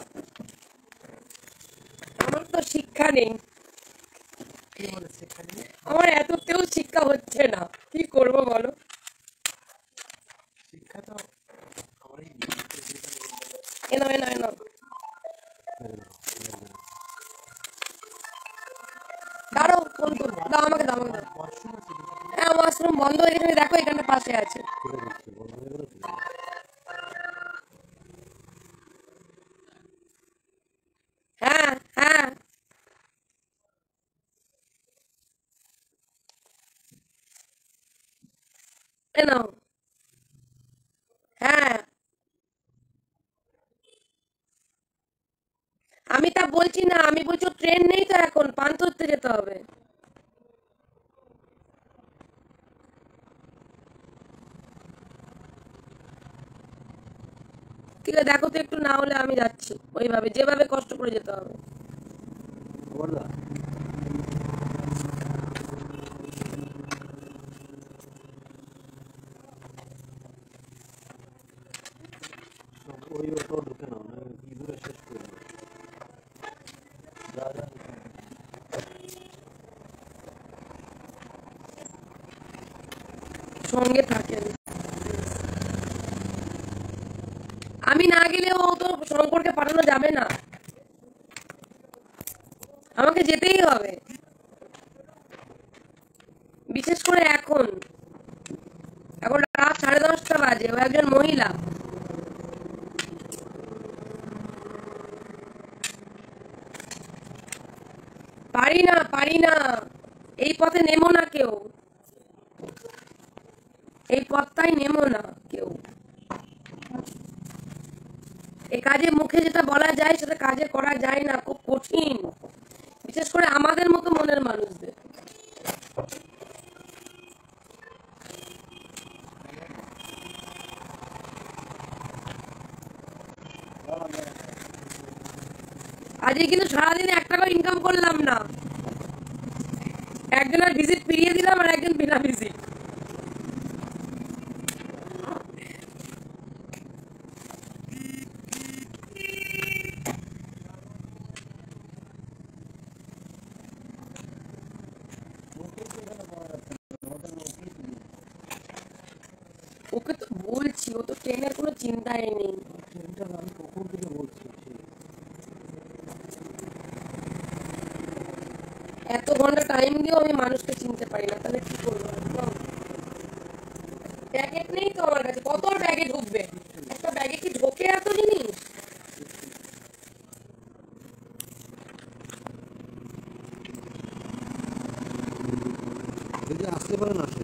আমার তো শিক্ষা নেই। আমার এততেও শিক্ষা হচ্ছে না, কি করব বলো? শিক্ষা তো আমারই এনো এনো এনো, দাঁড়াও ফোন তো দাও, আমাকে দাও, আমাকে দাও। ওয়াশরুম আছে হ্যাঁ, ওয়াশরুম বন্ধ হয়ে গেছে, দেখো এখানে পাশে আছে। হ্যাঁ হ্যাঁ, এনো, হ্যাঁ আমি তা বলছি না, আমি বলছি ট্রেন নেই তো, এখন পান ধরতে যেতে হবে। ঠিক আছে, দেখো তো একটু, না হলে আমি যাচ্ছি ওইভাবে, যেভাবে কষ্ট করে যেতে হবে। বললা ওই অটো ঢুকে নাও না, কি দূরে শেষ করে দাও। যা যা সঙ্গে থাকেন, আমি না গেলে ও তো শঙ্করকে পাঠানো যাবে না, আমাকে যেতেই হবে, বিশেষ করে এখন এখন রাত 10:30 বাজে, ও একজন মহিলা। পারি না, পারি না, এই পথে নেমো না কেউ, এই পথটাই নেমো না কেউ। এই কাজে মুখে যেটা বলা যায় সেটা কাজে করা যায় না, খুব কঠিন, বিশেষ করে আমাদের মতো মনের মানুষদের। আজকে কিন্তু সারাদিনে 1 টাকা ইনকাম করলাম না, একজনের ভিজিট ফিরিয়ে দিলাম আর একজন বিনা ভিজিট। ওকে তো বলছি, ও তো ট্রেনের কোনো চিন্তাই নেই। ট্রেনটা আমি কখন থেকে বলছি এত ঘন্টা টাইম দিয়েও আমি মানুষকে চিনতে পারি না, তাহলে কি করবো? প্যাকেট নেই তো আমার কাছে, কত ব্যাগে ঢুকবে? একটা ব্যাগে কি ঢোকে এত জিনিস? যদি আসতে পারেন আসেন।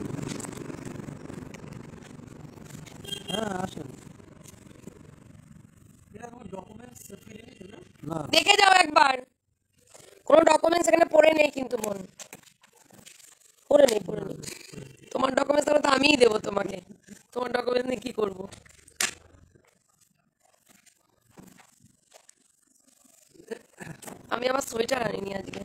হ্যাঁ আসেন। এটা আমার ডকুমেন্টস ফেলে নিয়েছো না? না দেখে যাও একবার, কোনো ডকুমেন্টস এখানে পড়ে নেই কিন্তু বোন, পড়ে নেই, পড়ে নেই। তোমার ডকুমেন্টস তাহলে তো আমিই দেবো তোমাকে, তোমার ডকুমেন্টস নিয়ে কি করবো? আমি আমার সোয়েটার আনিনি আজকে।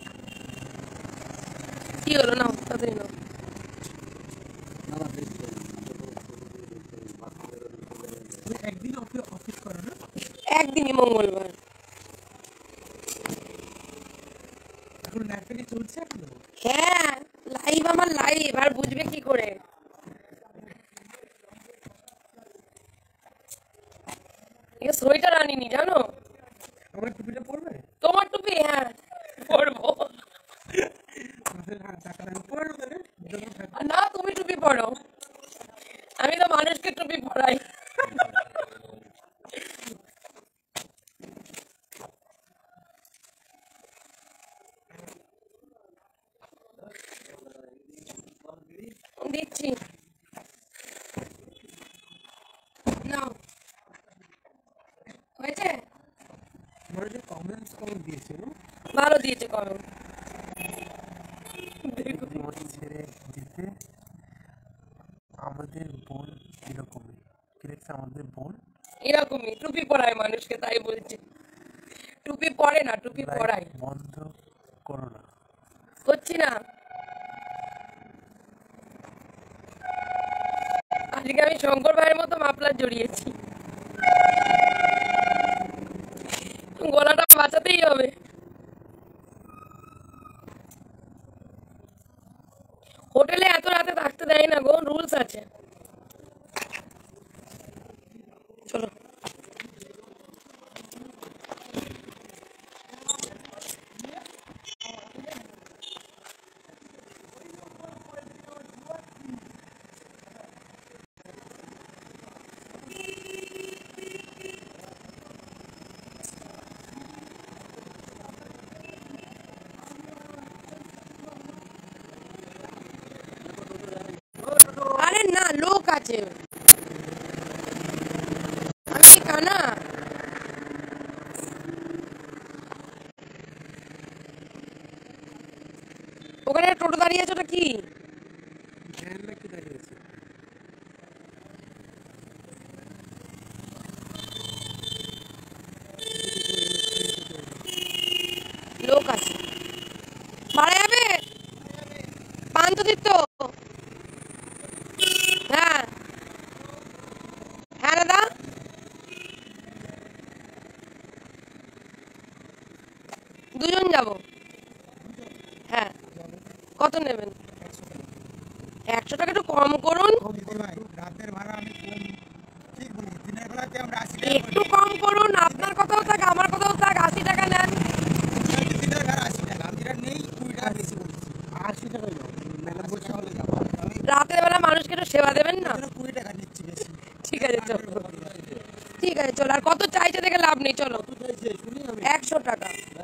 কি হলো, নাও তাড়াতাড়ি নাও। না না দেখতে তুমি একদিন অফিস করো না? একদিনই, মঙ্গলবার। এখন ল্যাপটপে চলছে এখনো? হ্যাঁ, লাইভ, আমার লাইভ, আর বুঝবে কি করে? এ সোয়েটার আনিনি জানো? আমার টুপিটা পরবে? তোমার টুপি, হ্যাঁ পরবো। টাকা আমি পরো তাহলে যখন থাকবে। আর না, তুমি টুপি পরো, আমি তো মানুষকে টুপি পরাই। দিচ্ছি, নাও, হয়েছে? আমার যে কমেন্টস কেমন দিয়েছে না? ভালো দিয়েছে কমেন্ট। জীবন ছেড়ে যেতে আমাদের বোন এরকমই। কি দেখছে আমাদের বোন? এরকমই টুপি পরায় মানুষকে, তাই বলছি। টুপি পরে না, টুপি লাইভ পরায়। বন্ধ করো না। করছি না, আজকে আমি শঙ্কর ভাইয়ের মতো মাফলার জড়িয়েছি, গলাটা বাঁচাতেই হবে। হোটেলে এত রাতে থাকতে দেয় না গো, রুলস আছে। চলো। আরে না, লোক আছে, আমি কি কানা? ওখানে টোটো দাঁড়িয়ে আছে, ওটা কি? ভ্যান নাকি দাঁড়িয়েছে? লোক আছে, মারা যাবে। পান্থতীর্থ, হ্যাঁ হ্যাঁ দাদা, দুজন যাব। হ্যাঁ, কত নেবেন? 100 টাকা একটু কম করুন, রাতের ভাড়া আমি কম ঠিক বলি, দিনের বেলাতে আমরা 80 টাকা একটু কম করুন। আপনার কথাও থাক, আমার কথাও থাক, 80 টাকা নেন। দিনের ভাড়া 80 টাকা, আমি যেটা নেই 20 টাকা বেশি বলছি। 80 টাকা যাও, 90 টাকা হলে যাবো আমি রাতের বেলা মানুষকে একটু সেবা দেবেন না? 20 টাকা নিচ্ছি বেশি। ঠিক আছে চলো, ঠিক আছে চলো। আর কত চাইছে দেখে লাভ নেই, চলো। 100 টাকা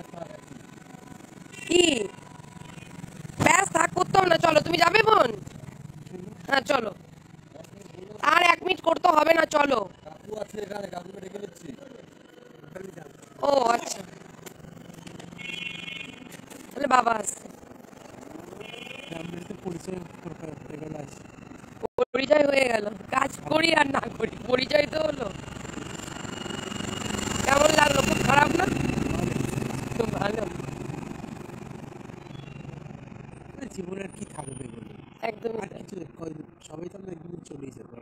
কি ব্যাস, থাক করতে হবে না, চলো। তুমি যাবে বোন? হ্যাঁ চলো, আর 1 মিনিট করতে হবে না, চলো। কাকু আছে এখানে, কাকুকে ডেকে নিচ্ছি। ও আচ্ছা, তাহলে বাবা আসছে। পরিচয় করতে গেলে আসি। পরিচয় হয়ে গেল, কাজ করি আর না করি পরিচয় তো হলো। কেমন লাগলো? খুব খারাপ না? খুব ভালো। জীবনে আর কি থাকবে বলে, একদমই আর তাই। কিছু সবাই তো আমরা একদিন চলেই যাবে।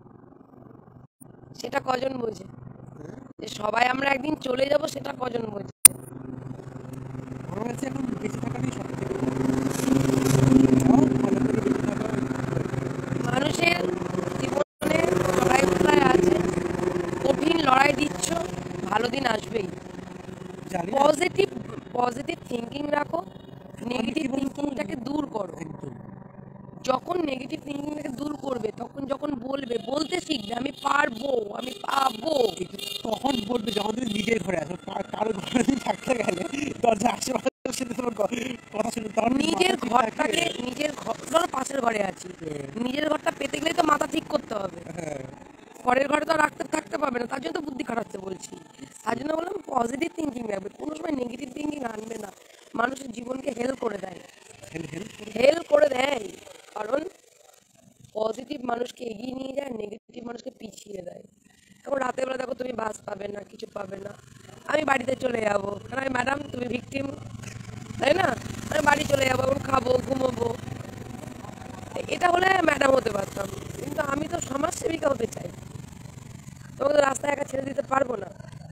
সেটা কজন বোঝে যে সবাই আমরা একদিন চলে যাব? সেটা কজন বোঝে? আমার কাছে এখন বেঁচে থাকাটাই সব থেকে ভালো করে বেঁচে থাকা। মানুষের জীবনে লড়াই ফড়াই আছে, কঠিন লড়াই দিচ্ছ, ভালো দিন আসবেই। জানি না, পজিটিভ পজিটিভ থিঙ্কিং রাখো, নেগেটিভ কি বলতো? থিঙ্কিংটাকে দূর করো। একদম যখন নেগেটিভ থিঙ্কিংটাকে দূর করবে, তখন যখন বলবে, বলতে শিখবে আমি পারবো, আমি পাবো। তখন বলবে যখন তুমি নিজের ঘরে আসো। কারো ঘরে তুমি থাকতে গেলে দরজা আশেপাশে শুনে তোমার কথা শুনে তখন নিজের ঘরটাকে, নিজের ঘর, ধরো পাশের ঘরে আছি, নিজের ঘরটা পেতে গেলেই তো মাথা ঠিক করতে হবে। পরের ঘরে তো রাখতে থাকতে পারবে না, তার জন্য তো বুদ্ধি খাটাচ্ছে বলছি। তার জন্য বললাম পজিটিভ থিঙ্কিং রাখবে, কোনো সময় নেগেটিভ থিঙ্কিং আনবে না। মানুষের জীবনকে হেল্প করে দেয়, হেল্প করে দেয়। কারণ পজিটিভ মানুষকে এগিয়ে নিয়ে যায়, নেগেটিভ মানুষকে পিছিয়ে দেয়। এখন রাতের বেলা দেখো তুমি বাস পাবে না, কিছু পাবে না, আমি বাড়িতে চলে যাবো, কারণ আমি ম্যাডাম, তুমি ভিকটিম, তাই না? আমি বাড়ি চলে যাবো, এখন খাবো, ঘুমোবো। এটা হলে ম্যাডাম হতে পারতাম, কিন্তু আমি তো সমাজসেবিকা হতে চাই। তোমাকে তো রাস্তায় একা ছেড়ে দিতে পারবো না।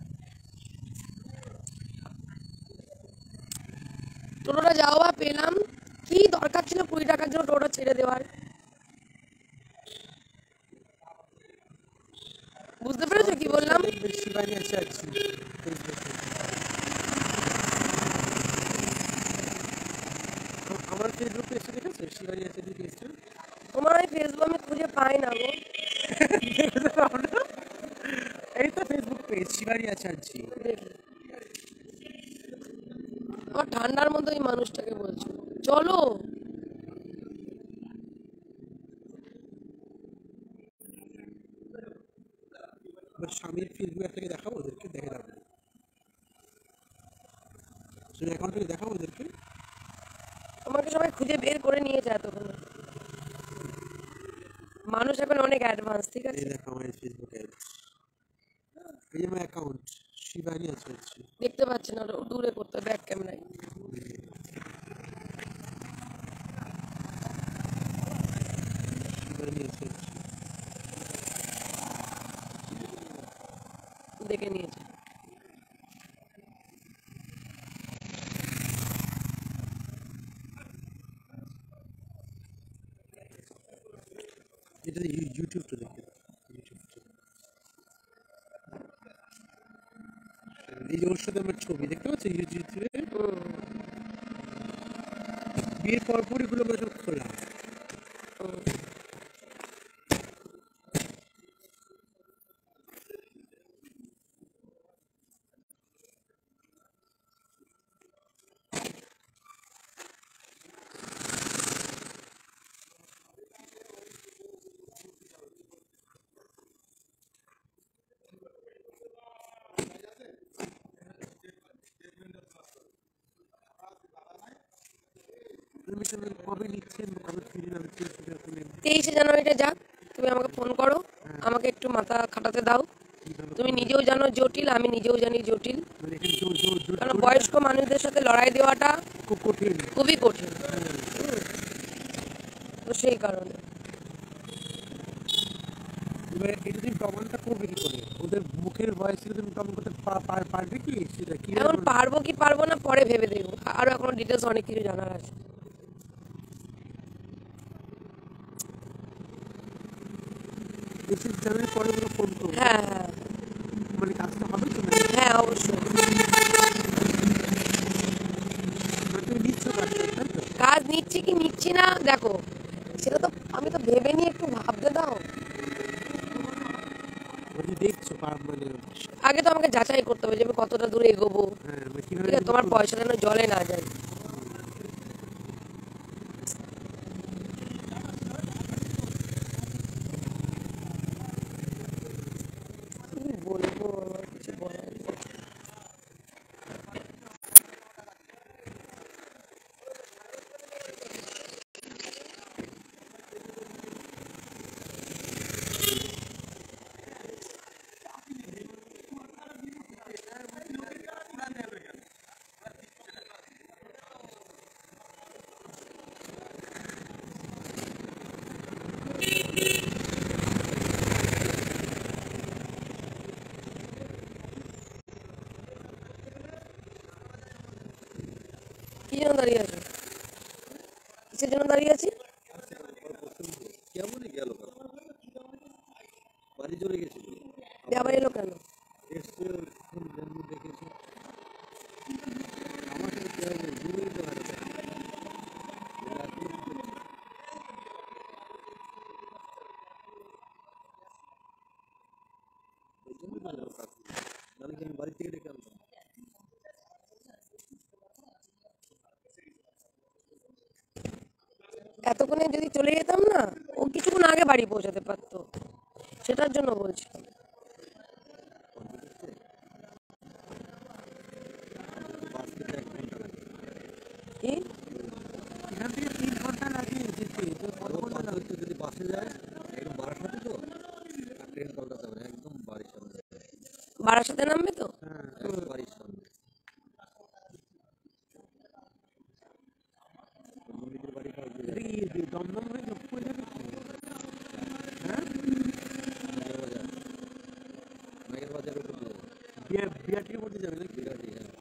টোটোটা যাওয়া পেলাম, কি দরকার ছিল 20 টাকার জন্য টোটো ছেড়ে দেওয়ার? বুঝতে পেরেছো কি বললাম? শিবানী আছে আছি আমার ফেসবুক পেজটা দেখেছো? শিবানী আছে পেজটা। তোমার ওই ফেসবুক আমি খুঁজে পাই না গো। এই তো ফেসবুক পেজ শিবানী আছে আছি। দেখি, আমার ঠান্ডার মধ্যে ওই মানুষটাকে বলছো চলো। স্বামীর ফেসবুক থেকে দেখাবো ওদেরকে, দেখে যাবে অ্যাকাউন্ট থেকে দেখাবো ওদেরকে। আমাকে সবাই খুঁজে বের করে নিয়েছে এতক্ষণ। মানুষ এখন অনেক অ্যাডভান্স, ঠিক আছে? এই দেখো আমার ফেসবুক অ্যাড, এই যে আমার অ্যাকাউন্ট শিবানী আছে আছি। দেখতে পাচ্ছি না, দূরে করতে ব্যাক ক্যামেরায়। শিবানী আছে আছি। দেখে নিয়েছে। ইউটিউবটা দেখে ইউটিউবটা এই যে ওর সাথে আমার ছবি দেখতে পাচ্ছি ইউটিউবে বিয়ের পরপর এগুলো আমার সব খোলা কবে নিচ্ছেন কবে ফিরে যাবে 23শে জানুয়ারিটা যাক, তুমি আমাকে ফোন করো, আমাকে একটু মাথা খাটাতে দাও। তুমি নিজেও জানো জটিল, আমি নিজেও জানি জটিল, মানে এখানে জোর জোর জোর কারণ বয়স্ক মানুষদের সাথে লড়াই দেওয়াটা খুব কঠিন খুবই কঠিন। তো সেই কারণে এবার এটা তুমি প্রমাণটা করবে কি করে ওদের মুখের ভয়েস থেকে তুমি প্রমাণ করতে পারবে কি সেটা কি এখন পারবো কি পারবো না পরে ভেবে দেখবো, আরো এখনো ডিটেলস অনেক কিছু জানার আছে। এসে জানার পরে ওরা ফোন করবো হ্যাঁ হ্যাঁ মানে কাজটা হবে তো হ্যাঁ অবশ্যই। মানে তুমি নিচ্ছ কাজটা তাই তো কাজ নিচ্ছি কি নিচ্ছি না দেখো, সেটা তো আমি তো ভেবে নিয়ে একটু ভাবতে দাও। মানে দেখছো মানে আগে তো আমাকে যাচাই করতে হবে যে আমি কতটা দূরে এগোবো, হ্যাঁ মানে ঠিক কিভাবে আছে, তোমার পয়সা যেন জলে না যায়। কি বলবো, আমার কিছু বলার নেই। কি জন্য দাঁড়িয়ে আছো, কিসের জন্য দাঁড়িয়ে আছি? কেমনই গেল বাড়ি চলে গেছিল আবার এলো কেন? এসছে দেখেছি আমার সাথে কেমন দূরে যেতে পারে নাহলে কি আমি বাড়ি থেকে ডেকে আনতাম। এতক্ষণে যদি চলে যেতাম না, ও কিছুক্ষণ আগে বাড়ি পৌঁছাতে পারতো, সেটার জন্য বলছি। বাস থেকে 1 ঘন্টা লাগে কি এখান থেকে 3 ঘন্টা লাগে যেতে তো কত ঘন্টা লাগে তো যদি বাসে যায় একদম বারাসাতে তো আর ট্রেন পাল্টাতে হবে একদম বাড়ির সামনে বারাসাতে নামবে তো? একদম বাড়ির সামনে মন্দিরের বাড়ি পাওয়া যায় এটা কি দমদম হয়ে লোকপুর যাবে কি হ্যাঁ নাগের বাজার নাগের বাজারের উপর দিয়ে বিআরটির মধ্যে যাবে নাকি বিরাটি হ্যাঁ